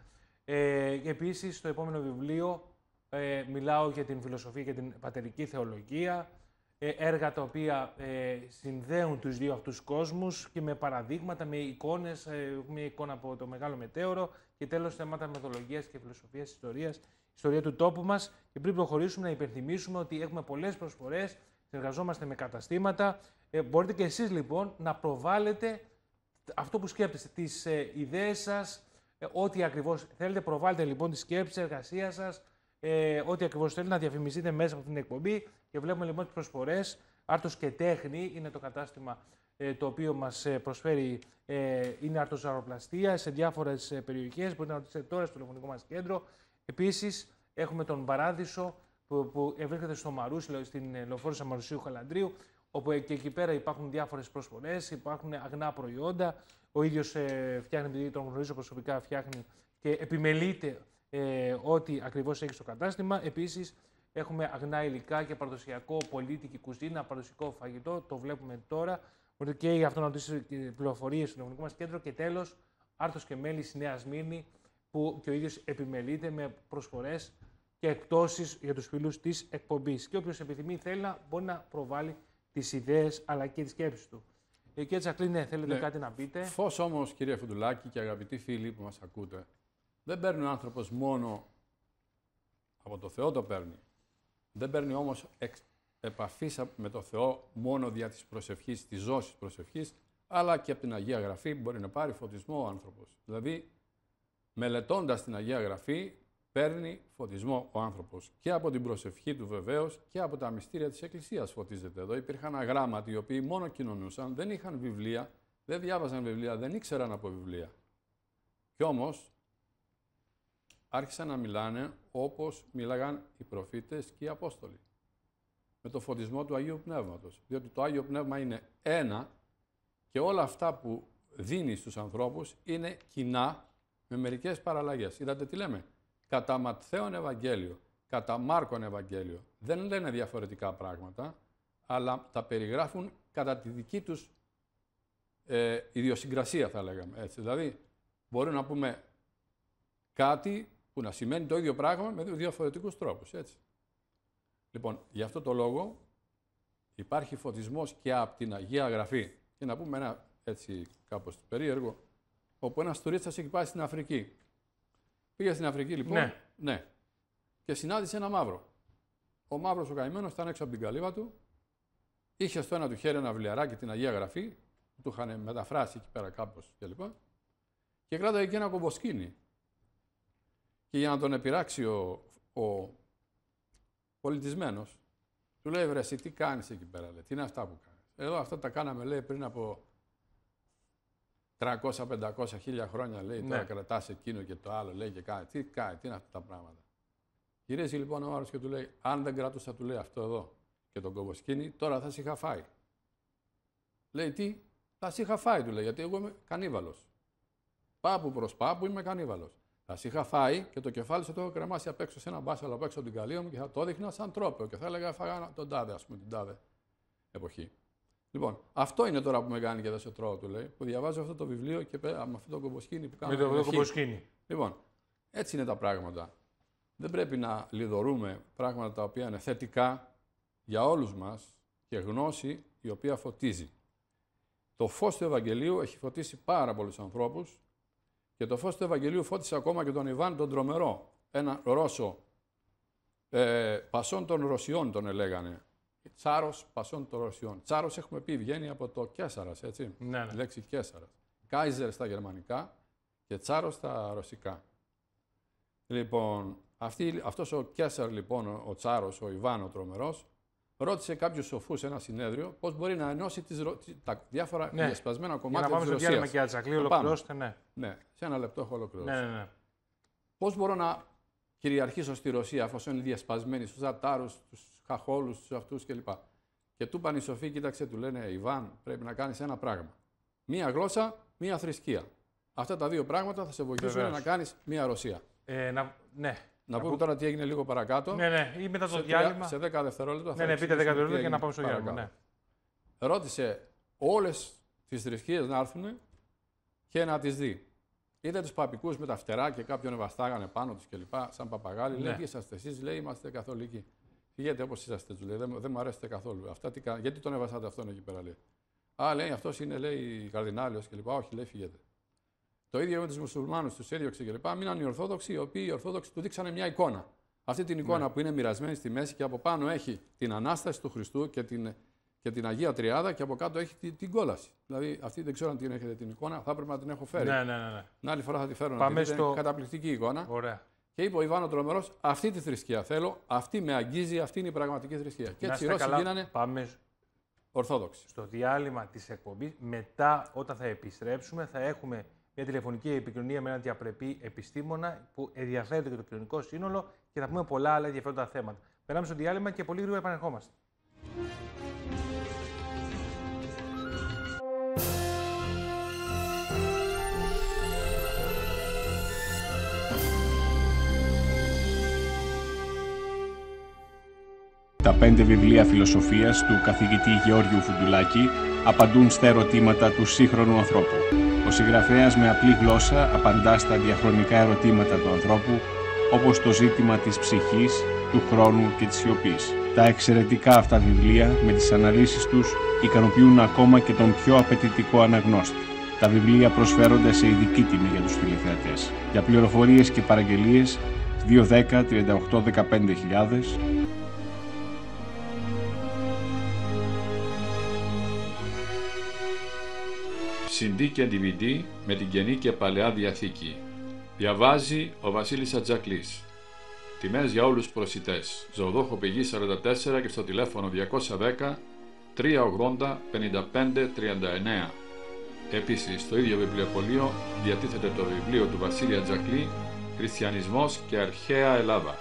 Ε, και επίσης, στο επόμενο βιβλίο ε, μιλάω για την φιλοσοφία και την πατερική θεολογία, ε, έργα τα οποία ε, συνδέουν τους δύο αυτούς κόσμους και με παραδείγματα, με εικόνες, ε, μια εικόνα από το Μεγάλο Μετέωρο και τέλος θέματα μεθοδολογίας και φιλοσοφίας ιστορίας, ιστορία του τόπου μας. Και πριν προχωρήσουμε να υπενθυμίσουμε ότι έχουμε πολλές προσφορές, συνεργαζόμαστε με καταστήματα. Ε, μπορείτε και εσείς λοιπόν να προβάλλετε αυτό που σκέπτεστε, τις ε, ιδέες σας, ε, ό,τι ακριβώς θέλετε. Προβάλλετε λοιπόν τη σκέψη, τη εργασία σας, ε, ό,τι ακριβώς θέλετε να διαφημιστείτε μέσα από την εκπομπή. Και βλέπουμε λοιπόν τις προσφορές. Άρτος και Τέχνη είναι το κατάστημα ε, το οποίο μας ε, προσφέρει, ε, είναι αρτοζαροπλαστία σε διάφορες ε, περιοχές. Μπορείτε να ρωτήσετε τώρα στο τηλεφωνικό μας κέντρο. Επίσης έχουμε τον Παράδεισο που, που βρίσκεται στο Μαρούσι, στην λεωφόρο Σαμαρουσίου Χαλανδρίου, όπου και εκεί πέρα υπάρχουν διάφορες προσφορές, υπάρχουν αγνά προϊόντα. Ο ίδιος ε, φτιάχνει, επειδή τον γνωρίζω προσωπικά, φτιάχνει και επιμελείται ε, ό,τι ακριβώς έχει στο κατάστημα. Επίσης, έχουμε αγνά υλικά και παραδοσιακό πολίτικη κουζίνα, παραδοσιακό φαγητό, το βλέπουμε τώρα. Μπορείτε και για αυτό να ρωτήσετε πληροφορίες στο τηλεφωνικό μας κέντρο. Και τέλος, Άρτος και Μέλη στη Νέα Σμύρνη, που και ο ίδιος επιμελείται με προσφορές και εκπτώσεις για τους φίλους της εκπομπής. Και όποιος επιθυμεί θέλει να μπορεί να προβάλλει τις ιδέες αλλά και τις σκέψεις του. Ε, κύριε Τσακλή, ναι, θέλετε ναι. κάτι να πείτε. Φως όμως, κύριε Φουντουλάκη και αγαπητοί φίλοι που μας ακούτε, δεν παίρνει ο άνθρωπος μόνο από το Θεό, το παίρνει. Δεν παίρνει όμως εξ, επαφή με το Θεό μόνο δια της προσευχής, της ζώσης προσευχής, αλλά και από την Αγία Γραφή μπορεί να πάρει φωτισμό ο άνθρωπος. Δηλαδή, μελετώντας την Αγία Γραφή, παίρνει φωτισμό ο άνθρωπος. Και από την προσευχή του βεβαίως και από τα μυστήρια της Εκκλησίας φωτίζεται. Εδώ υπήρχαν αγράμματοι οι οποίοι μόνο κοινωνούσαν, δεν είχαν βιβλία, δεν διάβαζαν βιβλία, δεν ήξεραν από βιβλία. Κι όμως άρχισαν να μιλάνε όπως μίλαγαν οι προφήτες και οι Απόστολοι. Με το φωτισμό του Αγίου Πνεύματος. Διότι το Άγιο Πνεύμα είναι ένα και όλα αυτά που δίνει στους ανθρώπους είναι κοινά με μερικές παραλλαγές. Είδατε τι λέμε. Κατά Ματθαίον Ευαγγέλιο, κατά Μάρκον Ευαγγέλιο. Δεν λένε διαφορετικά πράγματα, αλλά τα περιγράφουν κατά τη δική τους ε, ιδιοσυγκρασία, θα λέγαμε. Έτσι. Δηλαδή, μπορούμε να πούμε κάτι που να σημαίνει το ίδιο πράγμα με διαφορετικούς τρόπους. Έτσι. Λοιπόν, γι' αυτό το λόγο υπάρχει φωτισμός και από την Αγία Γραφή. Και να πούμε ένα έτσι κάπως περίεργο, όπου ένας τουρίστας έχει πάει στην Αφρική. Πήγε στην Αφρική λοιπόν, ναι. ναι, και συνάντησε ένα μαύρο. Ο μαύρος ο καημένος ήταν έξω από την καλύβα του, είχε στο ένα του χέρι ένα βιβλιαράκι την Αγία Γραφή, που του είχαν μεταφράσει εκεί πέρα κάπως κλπ. Και, και κράταγε και ένα κομποσκίνι. Και για να τον επειράξει ο, ο πολιτισμένος, του λέει: βρε, εσύ τι κάνεις εκεί πέρα, λέει, τι είναι αυτά που κάνεις. Εδώ αυτά τα κάναμε, λέει, πριν από τριακόσια πεντακόσια χίλια χρόνια, λέει, τώρα ναι. κρατάς εκείνο και το άλλο, λέει και κάνει. Τι κάνει, τι είναι αυτά τα πράγματα. Γυρίζει λοιπόν ο Μάρος και του λέει: αν δεν κρατούσα, του λέει αυτό εδώ και τον κομποσκίνη, τώρα θα σε είχα φάει. Λέει: τι, θα σε είχα φάει, του λέει, γιατί εγώ είμαι κανίβαλος. Πάπου προς πάπου είμαι κανίβαλος. Θα σε είχα φάει και το κεφάλι σου το έχω κρεμάσει απ' έξω σε ένα μπάσαλο απ' έξω από την καλύβα μου και θα το έδειχνα σαν τρόπαιο και θα έλεγα: φάγα τον τάδε, ας πούμε, την τάδε εποχή. Λοιπόν, αυτό είναι τώρα που με κάνει και δεν σε τρώω, του λέει, που διαβάζω αυτό το βιβλίο και με αυτό το κομποσκίνι που κάνω. Με το κομποσκίνι. Λοιπόν, Έτσι είναι τα πράγματα. Δεν πρέπει να λιδωρούμε πράγματα τα οποία είναι θετικά για όλους μας και γνώση η οποία φωτίζει. Το φως του Ευαγγελίου έχει φωτίσει πάρα πολλούς ανθρώπους και το φως του Ευαγγελίου φώτισε ακόμα και τον Ιβάν τον Τρομερό, ένα Ρώσο, ε, πασόν των Ρωσιών τον έλεγανε. Τσάρος πασόν των Ρωσιών. Τσάρος έχουμε πει βγαίνει από το Κέσαρας, έτσι, Ναι, ναι. η λέξη Κέσαρας. Κάιζερ στα γερμανικά και Τσάρος στα ρωσικά. Λοιπόν, αυτή, αυτός ο Κέσαρ, λοιπόν, ο, ο Τσάρος, ο Ιβάν ο Τρομερός, ρώτησε κάποιους σοφούς σε ένα συνέδριο πώς μπορεί να ενώσει τις, τα διάφορα ναι. διασπασμένα κομμάτια Για να πάμε της στο Ρωσίας. διάλειμμα και Ατζακλή, ολοκληρώστε, ναι. Ναι, σε ένα λεπτό έχω ολοκληρώσει. Ναι, ναι, ναι. Πώς μπορώ να κυριαρχήσω στη Ρωσία, αφού είναι διασπασμένοι στους Τατάρους, στους Χαχόλους, στους αυτούς κλπ. Και του είπαν οι σοφοί, κοίταξε, του λένε, Ιβάν, πρέπει να κάνεις ένα πράγμα. Μία γλώσσα, μία θρησκεία. Αυτά τα δύο πράγματα θα σε βοηθήσουν Βεβαίως. να κάνεις μία Ρωσία. Ε, να, ναι. Να πούμε τώρα τι έγινε λίγο παρακάτω. Ναι, ναι, ή μετά το σε διάλειμμα. Σε δέκα δευτερόλεπτα. Ναι, ναι, πείτε δέκα δευτερόλεπτα και να πάμε στο διάλειμμα. Ναι. Ρώτησε όλες τις θρησκείες να έρθουν και να τις δει. Είδε τους παπικούς με τα φτερά και κάποιον βαστάγανε πάνω τους κλπ. Σαν παπαγάλοι. Ναι. Λέει, τι είσαστε εσείς, λέει, είμαστε καθολικοί. Φυγείτε όπως είσαστε, του λέει, δεν, δεν μου αρέσετε καθόλου. Αυτά τι, γιατί τον έβασατε αυτόν εκεί πέρα, λέει. Α, λέει, αυτός είναι, λέει, καρδινάλιος κλπ. Όχι, λέει, φυγείτε. Το ίδιο με τους μουσουλμάνους, τους έδιωξε κλπ. Μείναν οι Ορθόδοξοι, οι οποίοι οι Ορθόδοξοι του δείξανε μια εικόνα. Αυτή την εικόνα ναι. που είναι μοιρασμένη στη μέση και από πάνω έχει την Ανάσταση του Χριστού και την, και την Αγία Τριάδα και από κάτω έχει την, την κόλαση. Δηλαδή, αυτή δεν ξέρω αν την έχετε την εικόνα, θα έπρεπε να την έχω φέρει. Ναι, ναι, ναι, ναι. Την άλλη φορά θα τη φέρω. Πάμε να τη στο... Είναι καταπληκτική εικόνα. Ωραία. Και είπε ο Ιβάν ο Τρομερός, αυτή τη θρησκεία θέλω, αυτή με αγγίζει, αυτή είναι η πραγματική θρησκεία. Και έτσι οι Ρώσοι γίνανε Πάμε Ορθόδοξοι. Στο διάλειμμα της εκπομπής, μετά όταν θα επιστρέψουμε, θα έχουμε μια τηλεφωνική επικοινωνία με έναν διαπρεπή επιστήμονα που ενδιαφέρεται για το κοινωνικό σύνολο και θα πούμε πολλά άλλα ενδιαφέροντα θέματα. Περνάμε στο διάλειμμα και πολύ γρήγορα επανερχόμαστε. Τα πέντε βιβλία φιλοσοφίας του καθηγητή Γεώργιου Φουντουλάκη απαντούν στα ερωτήματα του σύγχρονου ανθρώπου. Ο συγγραφέας με απλή γλώσσα απαντά στα διαχρονικά ερωτήματα του ανθρώπου, όπως το ζήτημα της ψυχής, του χρόνου και της σιωπής. Τα εξαιρετικά αυτά βιβλία, με τις αναλύσεις τους, ικανοποιούν ακόμα και τον πιο απαιτητικό αναγνώστη. Τα βιβλία προσφέρονται σε ειδική τιμή για τους τηλεθεατές. Για πληροφορίες και παραγγελίες, δύο δέκα τριάντα οκτώ δεκαπέντε χιλιάδες. σι ντι και ντι βι ντι με την Καινή και Παλαιά Διαθήκη. Διαβάζει ο Βασίλης Ατζακλής. Τιμές για όλους τους προσιτές. Ζωοδόχο Πηγή σαράντα τέσσερα και στο τηλέφωνο διακόσια δέκα τριακόσια ογδόντα πενήντα πέντε τριάντα εννέα. Επίσης, στο ίδιο βιβλιοπωλείο διατίθεται το βιβλίο του Βασίλη Ατζακλή «Χριστιανισμός και Αρχαία Ελλάδα».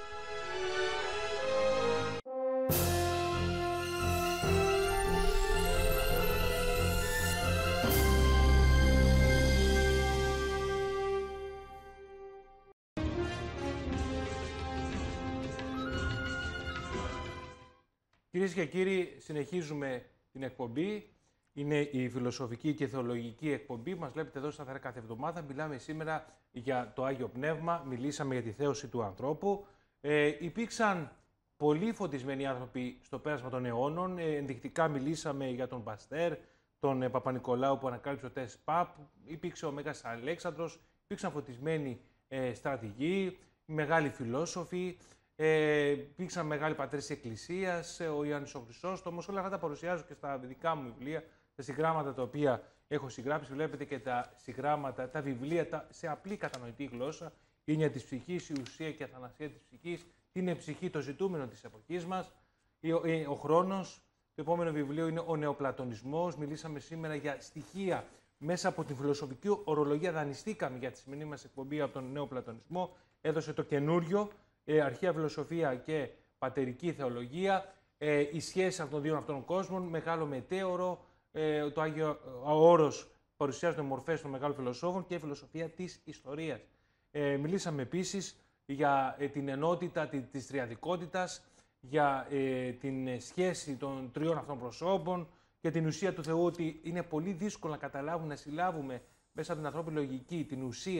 Κυρίες και κύριοι, συνεχίζουμε την εκπομπή. Είναι η φιλοσοφική και θεολογική εκπομπή. Μας βλέπετε εδώ σταθερά κάθε εβδομάδα. Μιλάμε σήμερα για το Άγιο Πνεύμα. Μιλήσαμε για τη θέωση του ανθρώπου. Ε, υπήρξαν πολλοί φωτισμένοι άνθρωποι στο πέρασμα των αιώνων. Ε, ενδεικτικά μιλήσαμε για τον Παστέρ, τον ε, Παπα-Νικολάου που ανακάλυψε ο Τες Παπ. Υπήρξε ο Μέγας Αλέξανδρος. Υπήρξαν φωτισμένοι ε, στρατηγοί, μεγάλοι φιλόσοφοι. Ε, υπήρξαν μεγάλοι πατέρες της Εκκλησίας, ο Ιωάννης ο Χρυσόστομος. Όλα αυτά τα παρουσιάζω και στα δικά μου βιβλία, τα συγγράμματα τα οποία έχω συγγράψει. Βλέπετε και τα συγγράμματα, τα βιβλία τα, σε απλή κατανοητή γλώσσα. Η έννοια της ψυχής, η ουσία και η αθανασία της ψυχής. Τι είναι ψυχή, το ζητούμενο της εποχής μας. Ο, ο χρόνος. Το επόμενο βιβλίο είναι ο Νεοπλατωνισμός. Μιλήσαμε σήμερα για στοιχεία μέσα από την φιλοσοφική ορολογία. Δανειστήκαμε για τη σημερινή μας εκπομπή από τον Νεοπλατωνισμό. Έδωσε το καινούριο. Ε, αρχαία φιλοσοφία και πατερική θεολογία, ε, η σχέση αυτών των δύο αυτών κόσμων, μεγάλο μετέωρο, ε, το Άγιο Όρος παρουσιάζονται μορφές των μεγάλων φιλοσόφων και η φιλοσοφία της ιστορίας. Ε, μιλήσαμε επίσης για ε, την ενότητα τη, της τριαδικότητας, για ε, την σχέση των τριών αυτών προσώπων και την ουσία του Θεού, ότι είναι πολύ δύσκολο να καταλάβουμε, να συλλάβουμε μέσα από την ανθρώπινη λογική την ουσία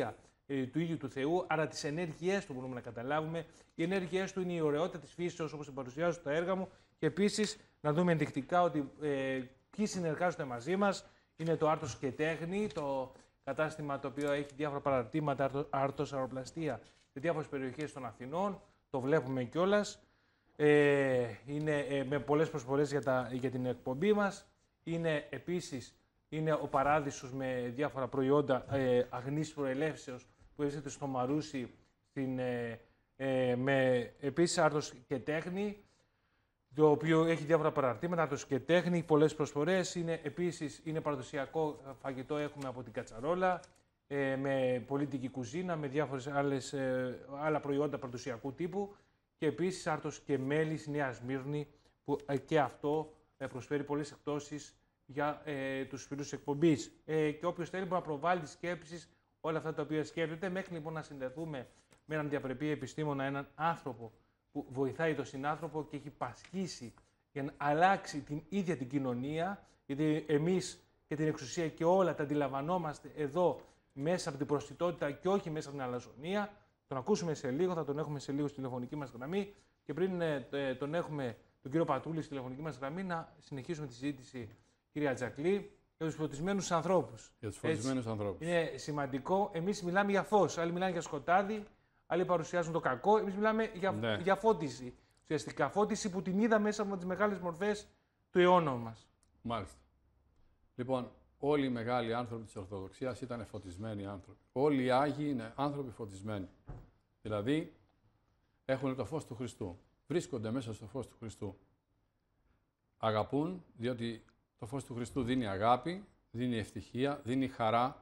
ε, του ίδιου του Θεού, άρα τις ενέργειές του μπορούμε να καταλάβουμε. Οι ενέργειές του είναι η ωραιότητα της φύσεως, όπως την παρουσιάζω στα έργα μου, και επίσης να δούμε ενδεικτικά ότι ε, ποιοι συνεργάζονται μαζί μας. Είναι το Άρτος και Τέχνη, το κατάστημα το οποίο έχει διάφορα παραρτήματα, Άρτος Αεροπλαστία, σε διάφορες περιοχές των Αθηνών. Το βλέπουμε κιόλας. Ε, είναι ε, με πολλές προσφορές για, τα, για την εκπομπή μας. Είναι επίσης είναι ο Παράδεισος με διάφορα προϊόντα ε, αγνής προελεύσεως που βρίσκεται στο Μαρούσι, στην, ε, ε, με επίσης Άρτος και Τέχνη, το οποίο έχει διάφορα παραρτήματα, Άρτος και Τέχνη, πολλές προσφορές. Είναι, επίσης είναι παραδοσιακό φαγητό, έχουμε από την Κατσαρόλα, ε, με πολίτικη κουζίνα, με διάφορες άλλες, ε, άλλα προϊόντα παραδοσιακού τύπου. Και επίσης Άρτος και Μέλι στη Νέα Σμύρνη, που ε, και αυτό ε, προσφέρει πολλές εκπτώσεις για ε, τους φίλους της εκπομπής. Ε, και όποιος θέλει μπορεί να προβάλλει τις σκέψεις, όλα αυτά τα οποία σκέφτεται, μέχρι λοιπόν να συνδεθούμε με έναν διαπρεπή επιστήμονα, έναν άνθρωπο που βοηθάει τον συνάνθρωπο και έχει πασχίσει για να αλλάξει την ίδια την κοινωνία, γιατί εμείς και την εξουσία και όλα τα αντιλαμβανόμαστε εδώ μέσα από την προστιτότητα και όχι μέσα από την αλαζονία. Τον ακούσουμε σε λίγο, θα τον έχουμε σε λίγο στη τηλεφωνική μας γραμμή και πριν ε, τον έχουμε τον κύριο Πατούλη στη τηλεφωνική μας γραμμή, να συνεχίσουμε τη συζήτηση, κυρία Τζακλή, για τους φωτισμένους ανθρώπους. Για τους φωτισμένους ανθρώπους. Είναι σημαντικό. Εμείς μιλάμε για φως, άλλοι μιλάνε για σκοτάδι, άλλοι παρουσιάζουν το κακό. Εμείς μιλάμε για, ναι. για φώτιση. Ουσιαστικά φώτιση που την είδα μέσα από τις μεγάλες μορφές του αιώνα μας. Μάλιστα. Λοιπόν, όλοι οι μεγάλοι άνθρωποι της Ορθοδοξίας ήταν φωτισμένοι άνθρωποι. Όλοι οι Άγιοι είναι άνθρωποι φωτισμένοι. Δηλαδή, έχουν το φως του Χριστού. Βρίσκονται μέσα στο φως του Χριστού. Αγαπούν, διότι το φως του Χριστού δίνει αγάπη, δίνει ευτυχία, δίνει χαρά,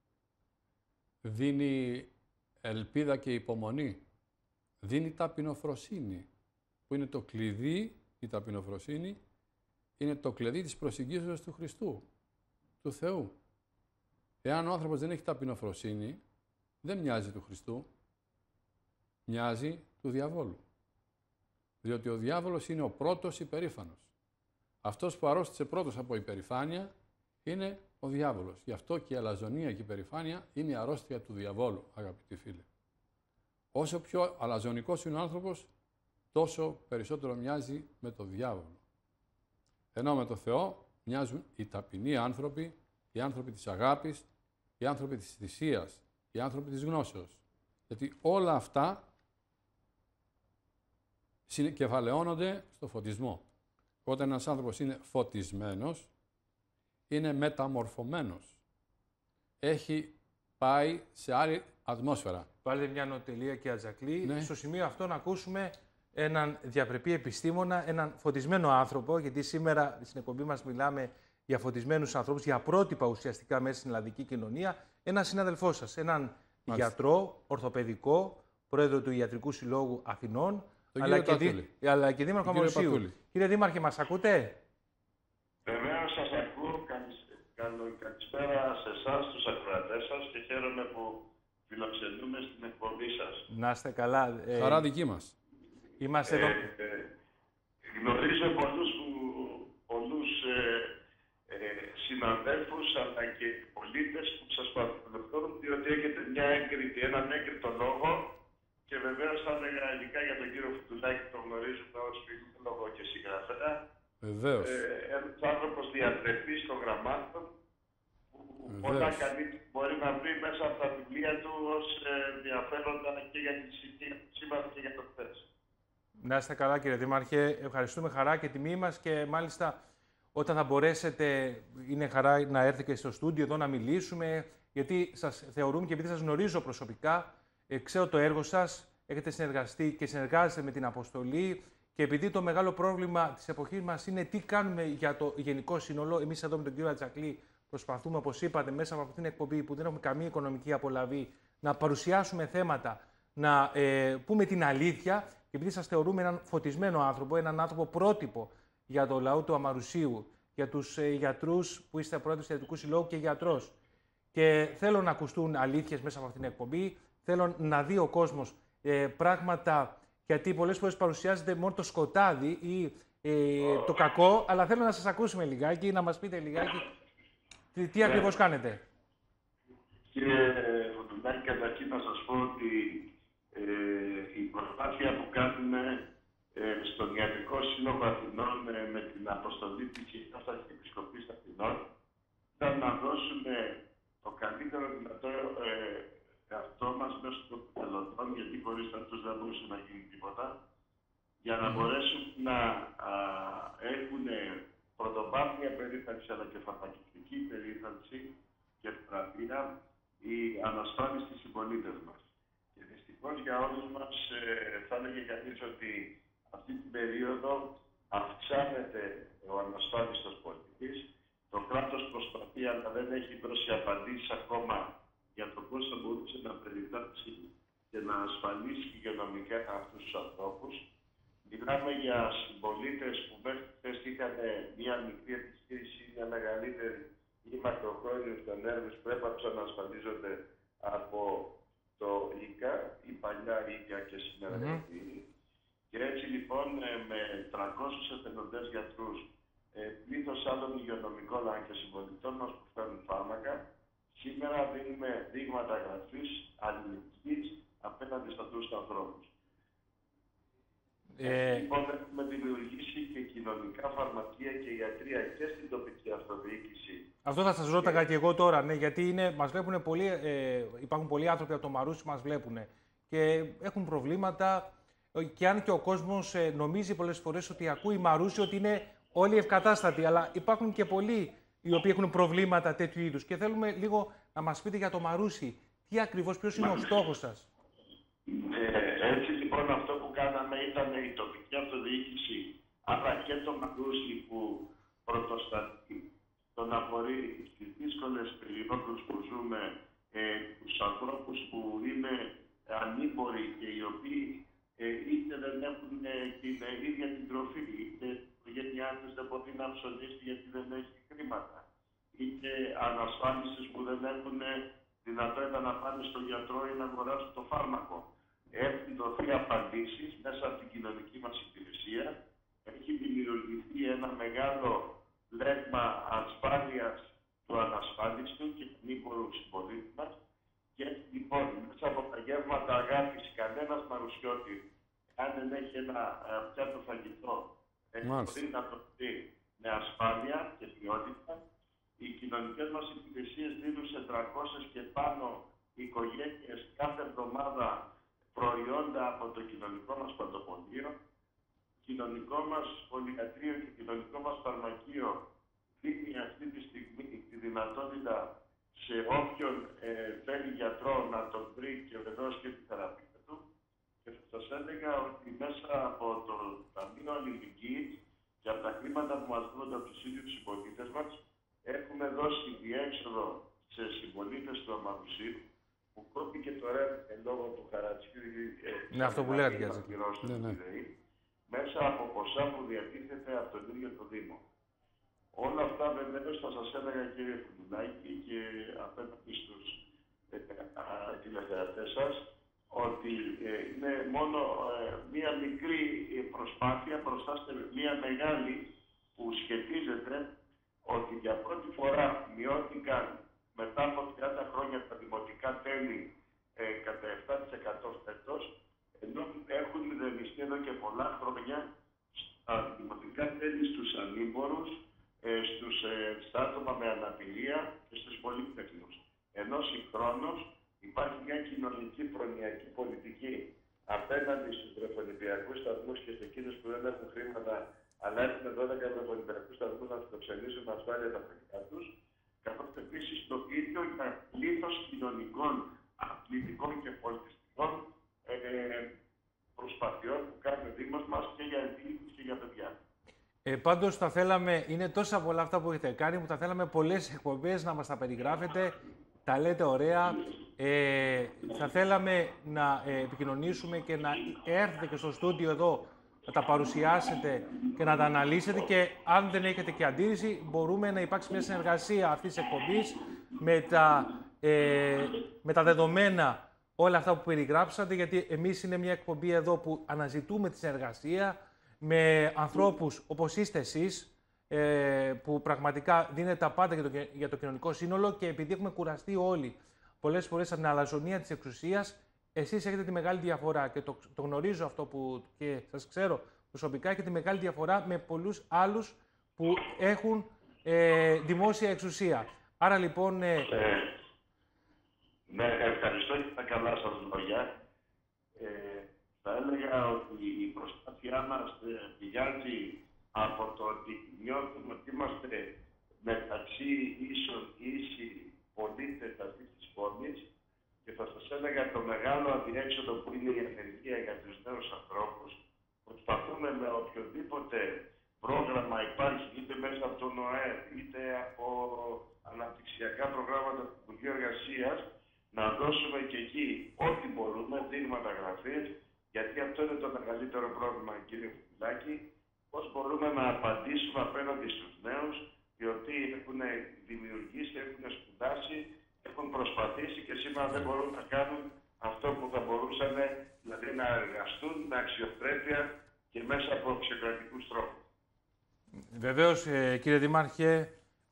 δίνει ελπίδα και υπομονή, δίνει ταπεινοφροσύνη, που είναι το κλειδί, η ταπεινοφροσύνη, είναι το κλειδί της προσεγγίσεως του Χριστού, του Θεού. Εάν ο άνθρωπος δεν έχει ταπεινοφροσύνη, δεν μοιάζει του Χριστού, μοιάζει του διαβόλου. Διότι ο διάβολος είναι ο πρώτος υπερήφανος. Αυτός που αρρώστησε πρώτος από υπερηφάνεια είναι ο διάβολος. Γι' αυτό και η αλαζονία και η υπερηφάνεια είναι η αρρώστια του διαβόλου, αγαπητοί φίλοι. Όσο πιο αλαζονικός είναι ο άνθρωπος, τόσο περισσότερο μοιάζει με το διάβολο. Ενώ με το Θεό μοιάζουν οι ταπεινοί άνθρωποι, οι άνθρωποι της αγάπης, οι άνθρωποι της θυσίας, οι άνθρωποι της γνώσεως. Γιατί όλα αυτά κεφαλαιώνονται στο φωτισμό. Όταν ένας άνθρωπος είναι φωτισμένος, είναι μεταμορφωμένος. Έχει πάει σε άλλη ατμόσφαιρα. Βάλτε μια νοτελεία και Ατζακλή. Ναι. Στο σημείο αυτό να ακούσουμε έναν διαπρεπή επιστήμονα, έναν φωτισμένο άνθρωπο, γιατί σήμερα στην εκπομπή μας μιλάμε για φωτισμένους ανθρώπους, για πρότυπα ουσιαστικά μέσα στην ελλαδική κοινωνία. Έναν συνάδελφό σας, έναν Μάλιστα. γιατρό, ορθοπαιδικό, πρόεδρο του Ιατρικού Συλλόγου Αθηνών, Τον αλλά κύριο και, Πατούλη. δι... αλλά και δήμαρχο Τον κύριο Αμορουσίου. Πατούλη. Κύριε Δήμαρχε, μας ακούτε? Βεβαίως σας ακούω. Καλη- Καλησπέρα σε εσάς, τους ακροατές σας, και χαίρομαι που φιλοξενούμε στην εκπομπή σας. Να είστε καλά. Ε, Χαρά δική μας. Είμαστε Ε, εδώ. ε, γνωρίζω πολλούς, που- πολλούς ε, ε, συναδέλφους αλλά και πολίτες που σας παρακολουθούν, διότι έχετε μια έγκριτη, έναν έγκριτο λόγο, και βεβαίως θα έλεγα ειδικά για τον κύριο Φουντουλάκη, τον γνωρίζουμε ως φιλόλογο και συγγραφέα. Βεβαίως. Ε, ένας άνθρωπος διατρεφής των γραμμάτων, που Βεβαίως. πολλά καλή μπορεί να βρει μέσα από τα βιβλία του ως ε, ενδιαφέροντα και για την συγκεκριμένη σήμερα και για το χθες. Να είστε καλά, κύριε Δήμαρχε. Ευχαριστούμε, χαρά και τιμή μας, και μάλιστα όταν θα μπορέσετε, είναι χαρά να έρθετε και στο στούντιο εδώ να μιλήσουμε, γιατί σας θεωρούμε και επειδή σας γνωρίζω προσωπικά, ε, ξέρω το έργο σας, έχετε συνεργαστεί και συνεργάζεστε με την Αποστολή, και επειδή το μεγάλο πρόβλημα της εποχής μας είναι τι κάνουμε για το γενικό σύνολο, εμείς εδώ με τον κύριο Ατζακλή προσπαθούμε, όπως είπατε, μέσα από αυτήν την εκπομπή που δεν έχουμε καμία οικονομική απολαβή, να παρουσιάσουμε θέματα, να ε, πούμε την αλήθεια, και επειδή σας θεωρούμε έναν φωτισμένο άνθρωπο, έναν άνθρωπο πρότυπο για το λαό του Αμαρουσίου, για τους ε, γιατρούς που είστε πρόεδρος του Ιατρικού Συλλόγου και γιατρός. Και θέλω να ακουστούν αλήθειες μέσα από αυτήν την εκπομπή, θέλω να δει ο κόσμος ε, πράγματα, γιατί πολλές φορές παρουσιάζεται μόνο το σκοτάδι ή ε, το κακό, αλλά θέλω να σας ακούσουμε λιγάκι, να μας πείτε λιγάκι τι, τι ακριβώς κάνετε. Κύριε Φουντουλάκη, Φρουτάκη, καταρχήν να σας πω ότι ε, η προσπάθεια που κάνουμε ε, στον Ιατρικό Σύλλογο Αθηνών ε, με την αποστολή της Ιεράς Αρχιεπισκοπής Αθηνών ήταν να δώσουμε το καλύτερο δυνατό ε, εαυτό μας μέσω των πελωτών, γιατί χωρίς αυτούς δεν μπορούσε να γίνει τίποτα, για να μπορέσουν να α, έχουν πρωτοβάθμια περίθαλψη αλλά και φαρμακευτική περίθαλψη και θεραπεία οι ανασφάλιστοι συμπολίτες μας. Και δυστυχώς για όλους μας ε, θα έλεγε κανείς ότι αυτή την περίοδο αυξάνεται ο ανασφάλιστος πολίτης. Το κράτος προσπαθεί, αλλά δεν έχει δώσει απαντήσεις ακόμα για το πώς θα μπορούσε να περιτάξει και να ασφαλίσει υγειονομικά αυτούς τους ανθρώπους. Μιλάμε για συμπολίτες που μέχρι χθες είχαν μια μικρή επιχείρηση, μια μεγαλύτερη ή μακροχρόνιους τενέρβους που έπαψαν να ασφαλίζονται από το ΙΚΑ, η παλιά ΙΚΑ και σήμερα mm-hmm. Και έτσι λοιπόν με τριακόσιους εθελοντές γιατρούς, πλήθος άλλων υγειονομικών αλλά και συμπολιτών μας που φέρνουν φάρμακα, σήμερα δίνουμε δείγματα γραφής αλληλεγγύης απέναντι σε αυτούς τους ανθρώπους. Ε... Λοιπόν, έχουμε δημιουργήσει και κοινωνικά φαρμακεία και ιατρία και στην τοπική αυτοδιοίκηση. Αυτό θα σας ρώταγα και... και εγώ τώρα, ναι, γιατί είναι, μας βλέπουν πολλοί, ε, υπάρχουν πολλοί άνθρωποι από το Μαρούσι μας βλέπουν και έχουν προβλήματα και αν και ο κόσμος ε, νομίζει πολλές φορές ότι ακούει Μαρούσι ότι είναι όλοι ευκατάστατοι, αλλά υπάρχουν και πολλοί οι οποίοι έχουν προβλήματα τέτοιου είδους και θέλουμε λίγο να μας πείτε για το Μαρούσι. Τι ακριβώς, ποιος είναι ο στόχος σας? Ε, έτσι λοιπόν αυτό που κάναμε ήταν η τοπική αυτοδιοίκηση, αλλά και το Μαρούσι που πρωτοστατεί το να μπορεί στις δύσκολες περιόδους που ζούμε, ε, τους ανθρώπους που είναι ανήμποροι και οι οποίοι ε, είτε δεν έχουν ε, την ε, ίδια την τροφή, είτε η οικογένειά τους δεν μπορεί να ψωνίσει γιατί δεν έχει χρήματα, είτε ανασφάλιστες που δεν έχουν δυνατότητα να πάνε στον γιατρό ή να αγοράσουν το φάρμακο. Έχουν δοθεί απαντήσεις μέσα από την κοινωνική μας υπηρεσία. Έχει δημιουργηθεί ένα μεγάλο πλέγμα ασφάλειας του ανασφάλιστου και του ανήμπορου συμπολίτη μας. Και λοιπόν, μέσα από τα γεύματα αγάπης, κανένας Μαρουσιώτης, αν δεν έχει ένα πιάτο φαγητό, μπορεί να το πει με ασφάλεια και ποιότητα. Οι κοινωνικές μας υπηρεσίες δίνουν σε τριακόσιες και πάνω οικογένειες κάθε εβδομάδα προϊόντα από το κοινωνικό μας παντοπολείο. Κοινωνικό μας πολυιατρείο και κοινωνικό μας φαρμακείο δίνει αυτή τη στιγμή τη δυνατότητα σε όποιον ε, θέλει γιατρό να τον βρει και βεβαίως και τη θεραπεία του. Και θα σας έλεγα ότι μέσα από το Ταμείο Αλληλεγγύης και από τα χρήματα που μας δίνονται από τους ίδιους συμπολίτες μας, έχουμε δώσει διέξοδο σε συμπολίτες του Αμαρουσίου που κόπηκε το ΡΕΠ λόγω του χαρατσιού. Ναι, αυτό που λέγατε για ναι, ναι. Μέσα από ποσά που διατίθεται από τον ίδιο το Δήμο. Όλα αυτά βεβαίως θα σας έλεγα, κύριε Φουντουλάκη, και απέναντι στους ε, τηλεθεατές σας, ότι ε, είναι μόνο ε, μία μικρή προσπάθεια μπροστά σε μία μεγάλη που σχετίζεται ότι για πρώτη φορά μειώθηκαν μετά από τριάντα χρόνια τα δημοτικά τέλη ε, κατά επτά τοις εκατό φέτος, ενώ έχουν μηδενιστεί εδώ και πολλά χρόνια στα δημοτικά τέλη στους ανήμπορους, ε, στους, ε, στα άτομα με αναπηρία και στους πολύτεχνους. Ενώ συγχρόνως υπάρχει μια κοινωνική προνοιακή πολιτική απέναντι στους βρεφονιπιακούς σταθμούς και σε εκείνους που δεν έχουν χρήματα, αλλά έχουν δώδεκα βρεφονιπιακούς σταθμούς να φιλοξενήσουν με ασφάλεια τα παιδιά τους, καθώς επίσης το ίδιο για πλήθος κοινωνικών, αθλητικών και πολιτιστικών ε, προσπαθειών που κάνει ο Δήμος μας και για ενήλικες και για παιδιά. Ε, πάντως θα θέλαμε, είναι τόσα πολλά αυτά που έχετε κάνει, που θα θέλαμε πολλές εκπομπές να μας τα περιγράφετε, τα λέτε ωραία. Ε, θα θέλαμε να ε, επικοινωνήσουμε και να έρθετε και στο στούντιο εδώ, να τα παρουσιάσετε και να τα αναλύσετε και αν δεν έχετε και αντίρρηση, μπορούμε να υπάρξει μια συνεργασία αυτής της εκπομπής με τα, ε, με τα δεδομένα όλα αυτά που περιγράψατε, γιατί εμείς είναι μια εκπομπή εδώ που αναζητούμε τη συνεργασία με ανθρώπους όπως είστε εσείς, ε, που πραγματικά δίνετε τα πάντα για το, για το κοινωνικό σύνολο και επειδή έχουμε κουραστεί όλοι πολλές φορές από την αλαζονία της εξουσίας. Εσείς έχετε τη μεγάλη διαφορά και το, το γνωρίζω αυτό που και σας ξέρω προσωπικά, και τη μεγάλη διαφορά με πολλούς άλλους που έχουν ε, δημόσια εξουσία. Άρα λοιπόν... Ε... Ε, ναι, ευχαριστώ για τα καλά σας λόγια. Ε, θα έλεγα ότι η προσπάθειά μας πηγάζει από το ότι νιώθουμε ότι είμαστε μεταξύ ίσων ίσοι πολίτες αυτής της πόλης, και θα σας έλεγα το μεγάλο αδιέξοδο που είναι η ανεργία για τους νέους ανθρώπους. Προσπαθούμε με οποιοδήποτε πρόγραμμα υπάρχει, είτε μέσα από τον ΟΕΠ, είτε από αναπτυξιακά προγράμματα του Υπουργείου Εργασίας, να δώσουμε και εκεί ό,τι μπορούμε, δείγματα γραφής, γιατί αυτό είναι το μεγαλύτερο πρόβλημα, κύριε Φουντουλάκη, πώς μπορούμε να απαντήσουμε απέναντι στους νέους, οι οποίοι έχουν δημιουργήσει, έχουν σπουδάσει, έχουν προσπαθήσει και σήμερα δεν μπορούν να κάνουν αυτό που θα μπορούσαν, δηλαδή να εργαστούν με αξιοπρέπεια και μέσα από αξιοκρατικούς τρόπους. Βεβαίως, ε, κύριε Δήμαρχε,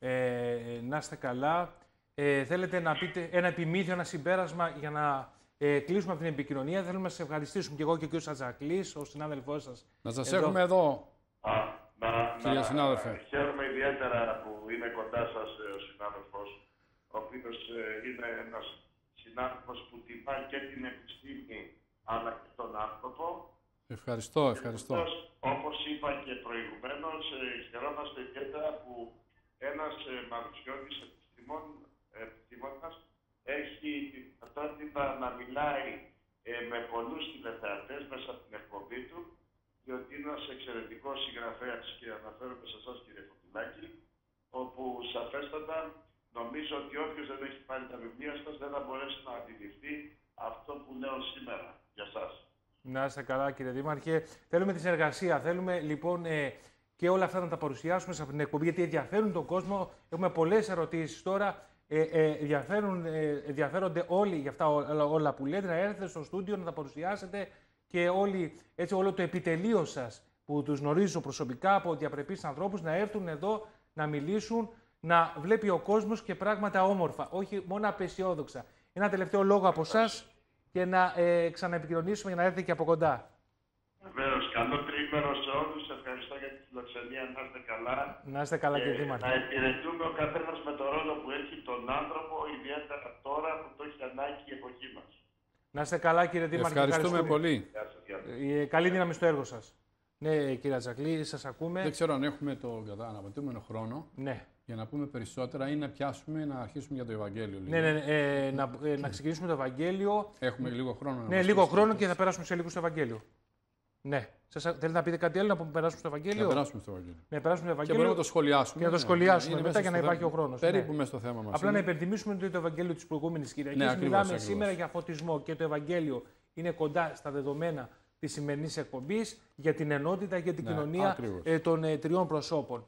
ε, να είστε καλά. Ε, θέλετε να πείτε ένα επιμήθειο, ένα συμπέρασμα για να ε, κλείσουμε από την επικοινωνία? Θέλουμε να σας ευχαριστήσουμε και εγώ και ο κ. Σατζακλής, ο συνάδελφός σας. Να σας εδώ. έχουμε εδώ, Α, να, κύριε να, συνάδελφε. Χαίρομαι ιδιαίτερα που είναι κοντά σας ο συνάδελφος, ο οποίος ε, είναι ένας συνάδελφος που τυπά και την επιστήμη αλλά και τον άνθρωπο. Ευχαριστώ, ευχαριστώ. Και όπως είπα και προηγουμένως, ε, χαιρόμαστε ιδιαίτερα που ένας ε, μαρουσιώτης επιστημόν, επιστήμονας έχει τη δυνατότητα να μιλάει ε, με πολλούς τηλεθεατές μέσα από την εκπομπή του, διότι είναι ένας εξαιρετικός συγγραφέας, και αναφέρομαι σε εσάς, κύριε Φωτουλάκη, όπου σαφέστατα νομίζω ότι όποιος δεν έχει πάρει τα βιβλία σας δεν θα μπορέσει να αντιληφθεί αυτό που λέω σήμερα για σας. Να είστε καλά, κύριε Δήμαρχε. Θέλουμε τη συνεργασία. Θέλουμε λοιπόν ε, και όλα αυτά να τα παρουσιάσουμε σε αυτήν την εκπομπή, γιατί ενδιαφέρουν τον κόσμο. Έχουμε πολλές ερωτήσεις τώρα. Ε, ε, ενδιαφέρουν, ε, ενδιαφέρονται όλοι για αυτά όλα, όλα που λέτε. Να έρθετε στο στούντιο να τα παρουσιάσετε, και όλοι, έτσι, όλο το επιτελείο σας που τους γνωρίζω προσωπικά από διαπρεπείς ανθρώπους να έρθουν εδώ να μιλήσουν, να βλέπει ο κόσμος και πράγματα όμορφα, όχι μόνο απεσιόδοξα. Ένα τελευταίο λόγο από εσάς και να ε, ξαναεπικοινωνήσουμε για να έρθετε και από κοντά. Βεβαίως, καλό τρίμηνο σε όλους. Ευχαριστώ για τη φιλοξενία. Να είστε καλά. Να είστε καλά, κύριε Δήμαρχε. Να υπηρετούμε ο καθένας με το ρόλο που έχει τον άνθρωπο, ιδιαίτερα τώρα που το έχει ανάγκη η εποχή μας. Να είστε καλά, κύριε Δήμαρχε. Ευχαριστούμε πολύ. Γεια σας, γεια σας. Ε, καλή δύναμη στο έργο σας. Ναι, κύριε Τζακλή, σας ακούμε. Δεν ξέρω αν έχουμε το αναπαιτούμενο χρόνο Ναι. για να πούμε περισσότερα ή να πιάσουμε να αρχίσουμε για το Ευαγγέλιο. Λίγο. Ναι, ναι, ναι, ε, να, ε, να ξεκινήσουμε το Ευαγγέλιο. Έχουμε λίγο χρόνο. Να Ναι, μας λίγο πείτε. χρόνο και θα περάσουμε σε λίγο στο Ευαγγέλιο. Ναι. Σας, θέλετε να πείτε κάτι άλλο, να περάσουμε στο Ευαγγέλιο? Να περάσουμε στο Ευαγγέλιο. Ναι, περάσουμε στο Και Ευαγγέλιο. μπορούμε να το σχολιάσουμε. Και να το ναι, σχολιάσουμε είναι μετά μέσα για να στο υπάρχει θέμα. ο χρόνος. Περίπου Ναι. μέσα στο θέμα μας. Απλά είναι. να υπενθυμίσουμε ότι το Ευαγγέλιο της προηγούμενης Κυριακής Ναι, ακριβώς, μιλάμε ακριβώς. σήμερα για φωτισμό, και το Ευαγγέλιο είναι κοντά στα δεδομένα της σημερινής εκπομπής για την ενότητα, για την Ναι, κοινωνία ε, των ε, τριών προσώπων.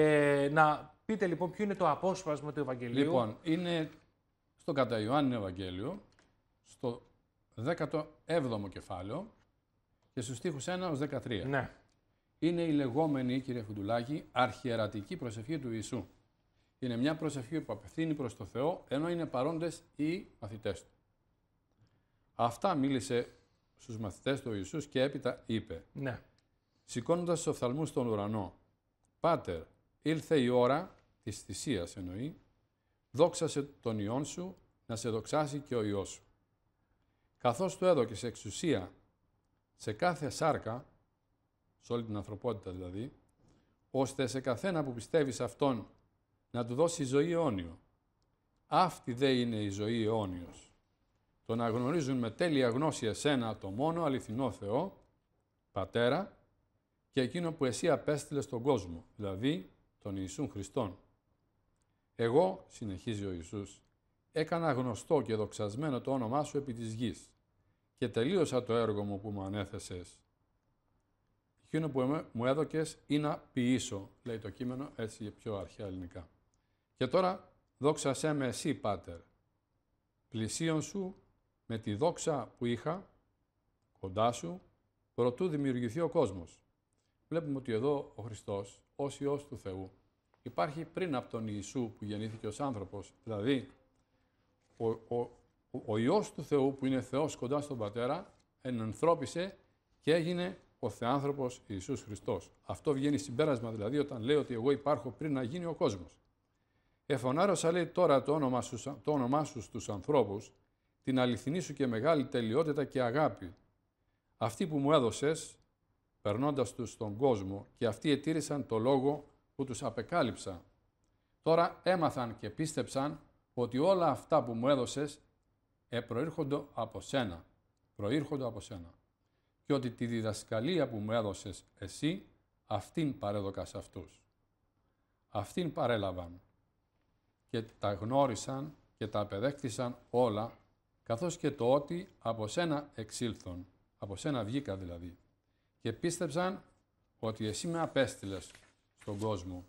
Ε, να πείτε λοιπόν ποιο είναι το απόσπασμα του Ευαγγελίου. Λοιπόν, είναι στο κατά Ιωάννη Ευαγγέλιο, στο δέκατο έβδομο κεφάλαιο και στους στίχους ένα έως δεκατρία. Ναι. Είναι η λεγόμενη, κύριε Φουντουλάκη, αρχιερατική προσευχή του Ιησού. Είναι μια προσευχή που απευθύνει προς το Θεό, ενώ είναι παρόντες οι μαθητές του. Αυτά μίλησε στους μαθητές του Ιησούς και έπειτα είπε, Ναι. σηκώνοντας τους οφθαλμούς στον ουρανό, «Πάτερ, ήλθε η ώρα της θυσίας, εννοεί, δόξασε τον Υιόν σου, να σε δοξάσει και ο Υιός σου. Καθώς του έδωκες εξουσία σε κάθε σάρκα, σε όλη την ανθρωπότητα δηλαδή, ώστε σε καθένα που πιστεύει σε Αυτόν να του δώσει ζωή αιώνιο. Αυτή δε είναι η ζωή αιώνιος. Το να γνωρίζουν με τέλεια γνώση εσένα το μόνο αληθινό Θεό, Πατέρα, και εκείνο που εσύ απέστειλες στον κόσμο, δηλαδή τον Ιησούν Χριστόν. Εγώ, συνεχίζει ο Ιησούς, έκανα γνωστό και δοξασμένο το όνομά σου επί της γης και τελείωσα το έργο μου που μου ανέθεσες. Εκείνο που μου έδωκες είναι να ποιήσω, λέει το κείμενο έτσι πιο αρχαία ελληνικά. Και τώρα δόξασέ με εσύ, Πάτερ, πλησίον σου με τη δόξα που είχα κοντά σου, προτού δημιουργηθεί ο κόσμος. Βλέπουμε ότι εδώ ο Χριστός, ως Υιός του Θεού, υπάρχει πριν από τον Ιησού που γεννήθηκε ως άνθρωπος. Δηλαδή, ο, ο, ο, ο Υιός του Θεού, που είναι Θεός κοντά στον Πατέρα, ενανθρώπισε και έγινε ο Θεάνθρωπος Ιησούς Χριστός. Αυτό βγαίνει συμπέρασμα δηλαδή όταν λέει ότι εγώ υπάρχω πριν να γίνει ο κόσμος. Εφωνάρωσα, λέει, τώρα το όνομά σου, το όνομά σου στους ανθρώπους, την αληθινή σου και μεγάλη τελειότητα και αγάπη. Αυτοί που μου έδωσες, περνώντας τους στον κόσμο, και αυτοί ετήρησαν το λόγο που τους απεκάλυψα. Τώρα έμαθαν και πίστεψαν ότι όλα αυτά που μου έδωσες ε, προήρχονται από σένα. Προήρχονται από σένα. Και ότι τη διδασκαλία που μου έδωσες εσύ, αυτήν παρέδωκα σε αυτούς. Αυτήν παρέλαβαν και τα γνώρισαν και τα απεδέχτησαν όλα, καθώς και το ότι από σένα εξήλθον, από σένα βγήκα δηλαδή, και πίστεψαν ότι εσύ με απέστειλες στον κόσμο.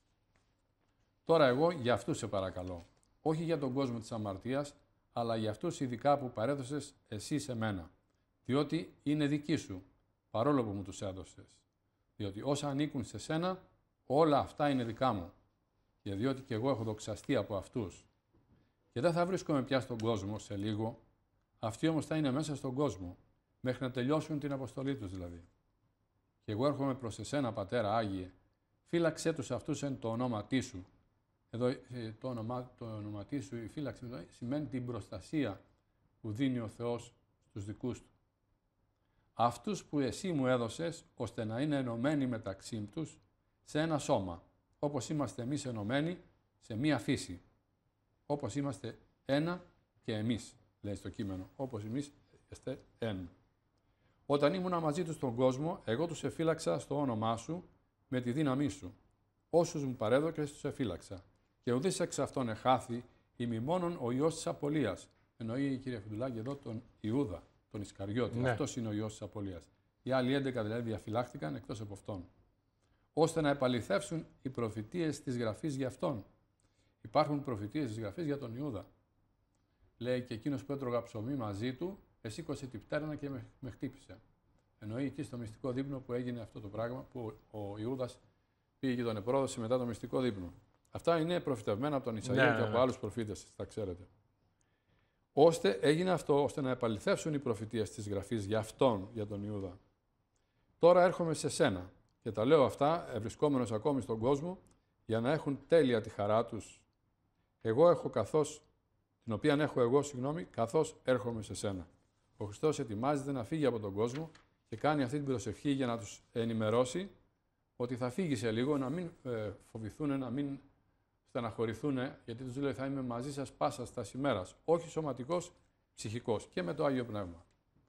Τώρα εγώ για αυτούς σε παρακαλώ, όχι για τον κόσμο της αμαρτίας, αλλά για αυτούς ειδικά που παρέδωσες εσύ σε μένα, διότι είναι δικοί σου, παρόλο που μου τους έδωσες. Διότι όσα ανήκουν σε σένα, όλα αυτά είναι δικά μου, και διότι και εγώ έχω δοξαστεί από αυτούς. Και δεν θα βρίσκομαι πια στον κόσμο σε λίγο, αυτοί όμως θα είναι μέσα στον κόσμο, μέχρι να τελειώσουν την αποστολή τους δηλαδή. Και εγώ έρχομαι προς εσένα, Πατέρα Άγιε, φύλαξέ τους αυτούς εν το ονόματί σου. Εδώ το όνομα, το ονοματί σου, η φύλαξη δηλαδή, σημαίνει την προστασία που δίνει ο Θεός στους δικούς του. Αυτούς που εσύ μου έδωσες, ώστε να είναι ενωμένοι μεταξύ τους σε ένα σώμα, όπως είμαστε εμείς ενωμένοι σε μία φύση. Όπως είμαστε ένα και εμείς, λέει στο κείμενο, όπως εμείς είστε ένα. Όταν ήμουνα μαζί τους στον κόσμο, εγώ τους εφύλαξα στο όνομά σου με τη δύναμή σου. Όσους μου παρέδωκες τους εφύλαξα. Και ουδής εξ αυτών εχάθη, ημιμόνον ο Υιός της Απολίας. Εννοεί η κυρία Φουντουλάκη εδώ τον Ιούδα, τον Ισκαριώτη. Ναι. Αυτός είναι ο Υιός της Απολίας. Οι άλλοι έντεκα δηλαδή διαφυλάχτηκαν εκτός από αυτόν. Ώστε να επαληθεύσουν οι προφητείες της Γραφής για αυτόν. Υπάρχουν προφητείες της Γραφής για τον Ιούδα. Λέει και εκείνος που έτρωγα ψωμί μαζί του, εσήκωσε την πτέρνα και με, με χτύπησε. Εννοεί εκεί στο μυστικό δείπνο που έγινε αυτό το πράγμα, που ο Ιούδας πήγε και τον επρόδωσε μετά το μυστικό δείπνο. Αυτά είναι προφητευμένα από τον Ισαΐα ναι, και από ναι. άλλους προφήτες, τα ξέρετε. Ώστε έγινε αυτό, ώστε να επαληθεύσουν οι προφητείες της Γραφής για αυτόν, για τον Ιούδα. Τώρα έρχομαι σε σένα και τα λέω αυτά, ευρισκόμενος ακόμη στον κόσμο, για να έχουν τέλεια τη χαρά τους. Εγώ έχω καθώς, την οποία έχω εγώ, συγγνώμη, καθώς έρχομαι σε σένα. Ο Χριστός ετοιμάζεται να φύγει από τον κόσμο και κάνει αυτή την προσευχή για να τους ενημερώσει ότι θα φύγει σε λίγο, να μην ε, φοβηθούν, να μην στεναχωρηθούν, γιατί τους λέει θα είμαι μαζί σας πάσα στα ημέρας, όχι σωματικός, ψυχικός και με το Άγιο Πνεύμα.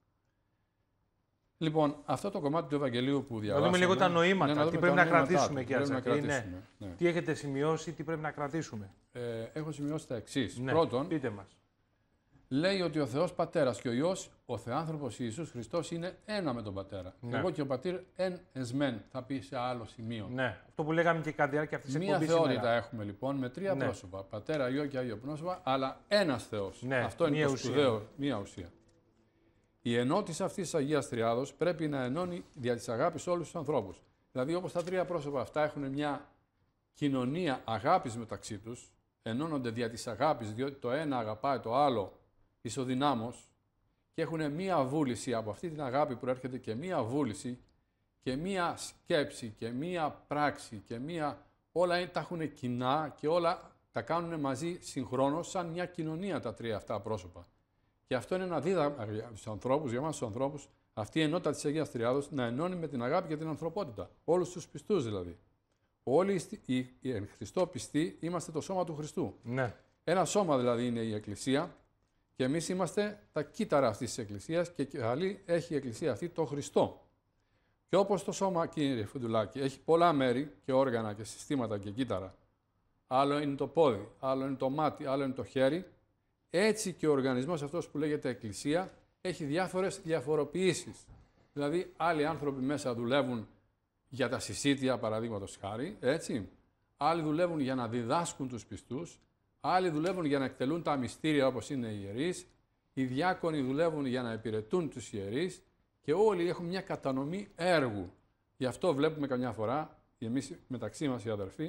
Λοιπόν, αυτό το κομμάτι του Ευαγγελίου που διαβάσαμε... Να δούμε λίγο τα νοήματα, ναι, τι πρέπει να κρατήσουμε, κύριε Τσακλή. Ναι. Ναι. Τι έχετε σημειώσει, τι πρέπει να κρατήσουμε. Ε, έχω σημειώσει τα εξής. Ναι. Πρώτον, πείτε μας. Λέει ότι ο Θεός Πατέρας και ο Υιός, ο Θεάνθρωπος Ιησούς Χριστός, είναι ένα με τον Πατέρα. Ναι. Εγώ και ο Πατήρ εν εσμέν, θα πει σε άλλο σημείο. Ναι. Αυτό που λέγαμε και κατά τη διάρκεια αυτής της εκπομπής. Μία θεότητα σήμερα έχουμε λοιπόν με τρία ναι. πρόσωπα. Πατέρα, Υιό και Άγιο Πνεύμα, αλλά ένας Θεός. Ναι. Αυτό είναι μία το σπουδαίο, μία ουσία. Η ενότηση αυτής της Αγίας Τριάδος πρέπει να ενώνει δια της αγάπης όλους τους ανθρώπους. Δηλαδή, όπως τα τρία πρόσωπα αυτά έχουν μια κοινωνία αγάπης μεταξύ τους, ενώνονται δια της αγάπης, διότι το ένα αγαπάει το άλλο ισοδυνάμως και έχουν μία βούληση, από αυτή την αγάπη προέρχεται και μία βούληση και μία σκέψη και μία πράξη και μία... όλα τα έχουν κοινά και όλα τα κάνουν μαζί συγχρόνως σαν μια κοινωνία τα τρία αυτά πρόσωπα. Και αυτό είναι ένα δίδαγμα για τους ανθρώπους, για εμάς τους ανθρώπους, αυτή η ενότητα της Αγίας Τριάδος να ενώνει με την αγάπη και την ανθρωπότητα. Όλους τους πιστούς δηλαδή. Όλοι οι, οι, οι εν Χριστώ πιστοί είμαστε το σώμα του Χριστού. Ναι. Ένα σώμα δηλαδή είναι η Εκκλησία και εμείς είμαστε τα κύτταρα αυτής της Εκκλησίας και καλή έχει η Εκκλησία αυτή το Χριστό. Και όπως το σώμα, κύριε Φουντουλάκη, έχει πολλά μέρη και όργανα και συστήματα και κύτταρα. Άλλο είναι το πόδι, άλλο είναι το μάτι, άλλο είναι το χέρι. Έτσι και ο οργανισμός αυτός που λέγεται Εκκλησία έχει διάφορες διαφοροποιήσεις. Δηλαδή, άλλοι άνθρωποι μέσα δουλεύουν για τα συσίτια, παραδείγματος χάρη, έτσι. Άλλοι δουλεύουν για να διδάσκουν τους πιστούς. Άλλοι δουλεύουν για να εκτελούν τα μυστήρια όπως είναι οι ιερείς. Οι διάκονοι δουλεύουν για να υπηρετούν τους ιερείς. Και όλοι έχουν μια κατανομή έργου. Γι' αυτό βλέπουμε καμιά φορά, εμείς μεταξύ μας οι αδερφοί,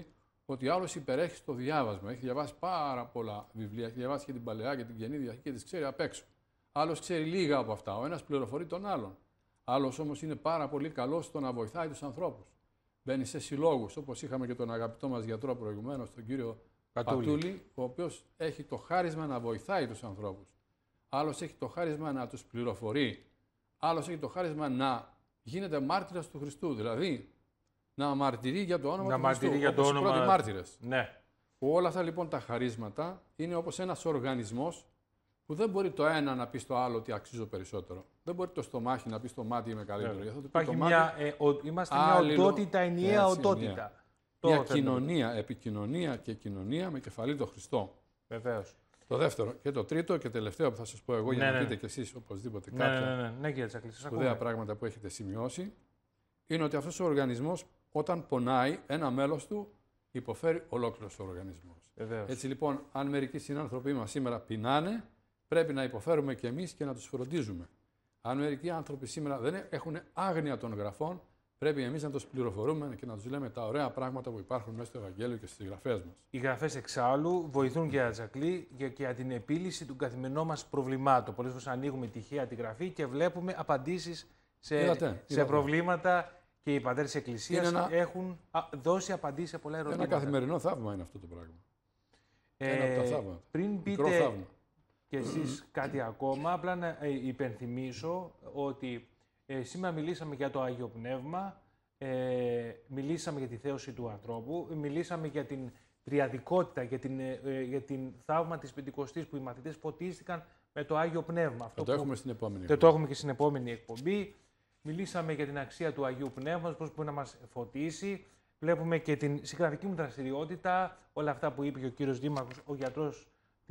ότι άλλος υπερέχει στο διάβασμα. Έχει διαβάσει πάρα πολλά βιβλία, έχει διαβάσει και την Παλαιά και την Καινή Διαθήκη και τις ξέρει απ' έξω. Άλλος ξέρει λίγα από αυτά. Ο ένας πληροφορεί τον άλλον. Άλλος όμως είναι πάρα πολύ καλός στο να βοηθάει τους ανθρώπους. Μπαίνει σε συλλόγους, όπως είχαμε και τον αγαπητό μας γιατρό προηγουμένως, τον κύριο Πατούλη, Πατούλη, ο οποίος έχει το χάρισμα να βοηθάει τους ανθρώπους. Άλλος έχει το χάρισμα να τους πληροφορεί. Άλλος έχει το χάρισμα να γίνεται μάρτυρας του Χριστού. Δηλαδή, να μαρτυρεί για το όνομα να του Χριστού, για όπως το οι όνομα... πρώτοι μάρτυρες. Ναι. Όλα αυτά λοιπόν τα χαρίσματα είναι όπως ένας οργανισμός που δεν μπορεί το ένα να πει στο άλλο ότι αξίζω περισσότερο. Δεν μπορεί το στομάχι να πει στο μάτι είμαι καλύτερο. Yeah. Αυτό το Υπάρχει το μια, μάτι, ε, ο, είμαστε μια άλληλο, οντότητα, ενιαία έτσι, οντότητα. Ενιαία. Το μια κοινωνία, επικοινωνία και κοινωνία με κεφαλή τον Χριστό. Βεβαίως. Το δεύτερο και το τρίτο και τελευταίο που θα σας πω εγώ ναι, για να ναι. πείτε κι εσείς οπωσδήποτε ναι, κάποια ναι, ναι, ναι, ναι, κύριε Τσακλή, σας σπουδαία ακούμε. πράγματα που έχετε σημειώσει, είναι ότι αυτός ο οργανισμός όταν πονάει ένα μέλος του υποφέρει ολόκληρος ο οργανισμός. Βεβαίως. Έτσι λοιπόν, αν μερικοί συνάνθρωποι μας σήμερα πεινάνε, πρέπει να υποφέρουμε κι εμείς και να τους φροντίζουμε. Αν μερικοί άνθρωποι σήμερα δεν έχουν άγνοια των γραφών, πρέπει εμείς να τους πληροφορούμε και να τους λέμε τα ωραία πράγματα που υπάρχουν μέσα στο Ευαγγέλιο και στις γραφές μας. Οι γραφές εξάλλου βοηθούν και Τζακλή για, για την επίλυση του καθημερινών μας προβλημάτων. Πολλές φορές ανοίγουμε τυχαία τη γραφή και βλέπουμε απαντήσεις σε, είδατε, σε είδατε. προβλήματα και οι πατέρες της Εκκλησίας ένα... έχουν δώσει απαντήσεις σε πολλά ερωτήματα. Ένα καθημερινό θαύμα είναι αυτό το πράγμα. Ε, ένα από τα θαύματα. Πριν Μικρό πείτε θαύμα. και εσείς κάτι ακόμα, απλά να ε, υπενθυμίσω ότι ε, σήμερα μιλήσαμε για το Άγιο Πνεύμα, ε, μιλήσαμε για τη θέωση του ανθρώπου, μιλήσαμε για την τριαδικότητα, για την, ε, για την θαύμα της Πεντηκοστής που οι μαθητές ποτίστηκαν με το Άγιο Πνεύμα. Αυτό το που... έχουμε στην επόμενη εκπομπή. Το έχουμε και στην επόμενη εκπομπή. Μιλήσαμε για την αξία του Αγίου Πνεύματος, πώς μπορεί να μας φωτίσει. Βλέπουμε και την συγγραφική μου δραστηριότητα, όλα αυτά που είπε και ο κύριος Δήμαρχος, ο γιατρός,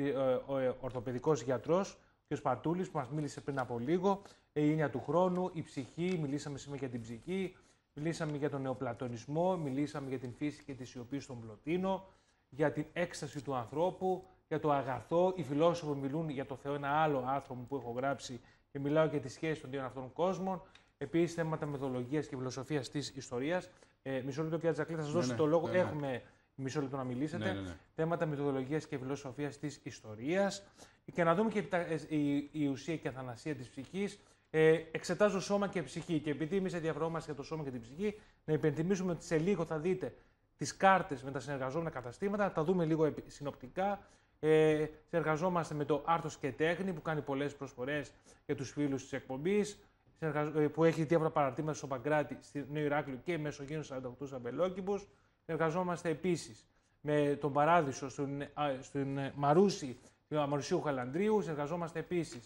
ο ορθοπαιδικός γιατρός, ο κ. Πατούλης, που μας μίλησε πριν από λίγο, η έννοια του χρόνου, η ψυχή, μιλήσαμε σήμερα για την ψυχή, μιλήσαμε για τον νεοπλατωνισμό, μιλήσαμε για την φύση και τη σιωπή στον Πλωτίνο, για την έκσταση του ανθρώπου, για το αγαθό. Οι φιλόσοφοι μιλούν για το Θεό, ένα άλλο άρθρο που έχω γράψει και μιλάω για τη σχέση των δύο αυτών κόσμων. Επίσης, θέματα μεθοδολογίας και φιλοσοφίας της ιστορίας. Ε, μισό λεπτό, κύριε Τζακλή, θα σας δώσω ναι, το λόγο. ναι, ναι. Έχουμε μισό λεπτό να μιλήσετε. Ναι, ναι, ναι. Θέματα μεθοδολογίας και φιλοσοφίας της ιστορίας. Και να δούμε και τα, η, η ουσία και η αθανασία της ψυχής. Ε, εξετάζω σώμα και ψυχή. Και επειδή εμείς ενδιαφερόμαστε για το σώμα και την ψυχή, να υπενθυμίσουμε ότι σε λίγο θα δείτε τις κάρτες με τα συνεργαζόμενα καταστήματα. Θα τα δούμε λίγο συνοπτικά. Ε, συνεργαζόμαστε με το Άρτος και Τέχνη, που κάνει πολλές προσφορές για τους φίλους της εκπομπής, που έχει διάφορα παραρτήματα στο Παγκράτη, στη Νέο Ηράκλειο και Μεσογείο σαράντα οκτώ Αμπελόκηπους. Συνεργαζόμαστε επίσης με τον Παράδεισο στην, στην Μαρούση, του Αμαρουσίου Χαλανδρίου. Συνεργαζόμαστε επίσης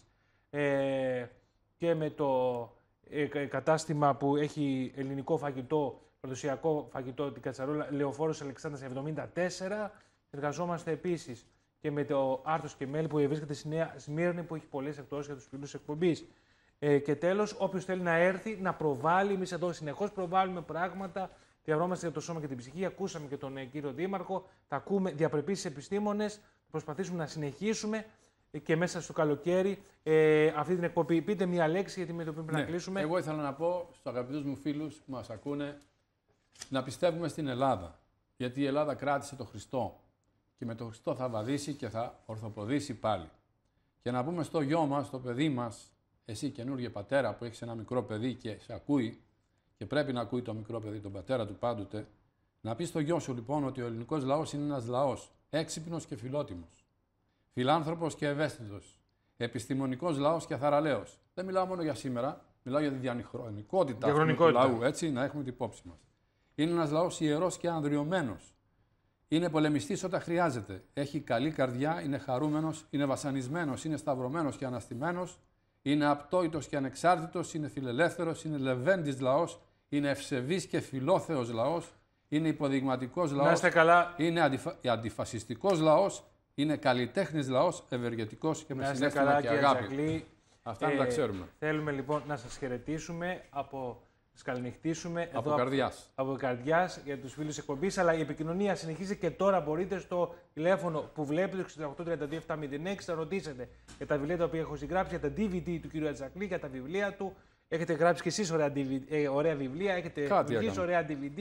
ε, και με το ε, κατάστημα που έχει ελληνικό φαγητό, παραδοσιακό φαγητό, την Κατσαρόλα, Λεωφόρος Αλεξάνδρας εβδομήντα τέσσερα. Συνεργαζόμαστε επίσης και με το Άρτος και Μέλη που βρίσκεται στη Νέα Σμύρνη, που έχει πολλές εκπτώσεις για τους φίλους της εκπομπής. Ε, και τέλος, όποιος θέλει να έρθει, να προβάλλει, εμείς εδώ συνεχώς προβάλλουμε πράγματα, διαβρώμαστε για το σώμα και την ψυχή, ακούσαμε και τον ε, κύριο Δήμαρχο, τα ακούμε διαπρεπείς επιστήμονες, προσπαθήσουμε να συνεχίσουμε ε, και μέσα στο καλοκαίρι ε, αυτή την εκπομπή. Πείτε μία λέξη, γιατί με το πρέπει ναι. να κλείσουμε. Εγώ ήθελα να πω στους αγαπητούς μου φίλους που μας ακούνε να πιστεύουμε στην Ελλάδα, γιατί η Ελλάδα κράτησε τον Χριστό και με τον Χριστό θα βαδίσει και θα ορθοποδήσει πάλι. Και να πούμε στο γιο μας, στο παιδί μας, εσύ καινούργιε πατέρα που έχεις ένα μικρό παιδί και σε ακούει και πρέπει να ακούει το μικρό παιδί τον πατέρα του πάντοτε, να πει στο γιο σου λοιπόν ότι ο ελληνικός λαός είναι ένας λαός έξυπνος και φιλότιμος, φιλάνθρωπος και ευαίσθητος, επιστημονικός λαός και θαραλέος. Δεν μιλάω μόνο για σήμερα, μιλάω για τη διαχρονικότητα του λαού, έτσι, να έχουμε την υπόψη μας. Είναι ένας λαός ιερός και ανδριωμένος. Είναι πολεμιστής όταν χρειάζεται. Έχει καλή καρδιά, είναι χαρούμενος, είναι βασανισμένος, είναι σταυρωμένος και αναστημένος. Είναι απτόητος και ανεξάρτητος, είναι φιλελεύθερος, είναι λεβέντης λαός, είναι ευσεβής και φιλόθεος λαός, είναι υποδειγματικός λαός, καλά. είναι αντιφα... αντιφασιστικός λαός, είναι καλλιτέχνης λαός, ευεργετικός και με συναίσθημα καλά, και αγάπη. Τζακλή. Αυτά ε, τα ξέρουμε. Θέλουμε λοιπόν να σας χαιρετήσουμε από... Σας καληνυχτήσουμε από εδώ καρδιάς. Από, από καρδιάς για τους φίλους της εκπομπής, αλλά η επικοινωνία συνεχίζει και τώρα μπορείτε στο τηλέφωνο που βλέπετε, εξήντα οκτώ τριάντα δύο επτακόσια έξι, θα ρωτήσετε για τα βιβλία τα οποία έχω συγγράψει, για τα ντι βι ντι του κ. Ατζακλή, για τα βιβλία του. Έχετε γράψει και εσείς ωραία, ωραία βιβλία, έχετε γράψει ωραία ντι βι ντι.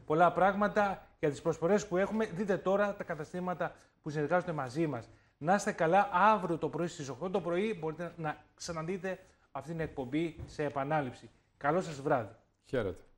πολλά πράγματα για τις προσφορές που έχουμε. Δείτε τώρα τα καταστήματα που συνεργάζονται μαζί μας. Να είστε καλά, αύριο το πρωί στις οκτώ το πρωί μπορείτε να ξαναδείτε αυτή την εκπομπή σε επανάληψη. Καλό σας βράδυ. Χαίρετε.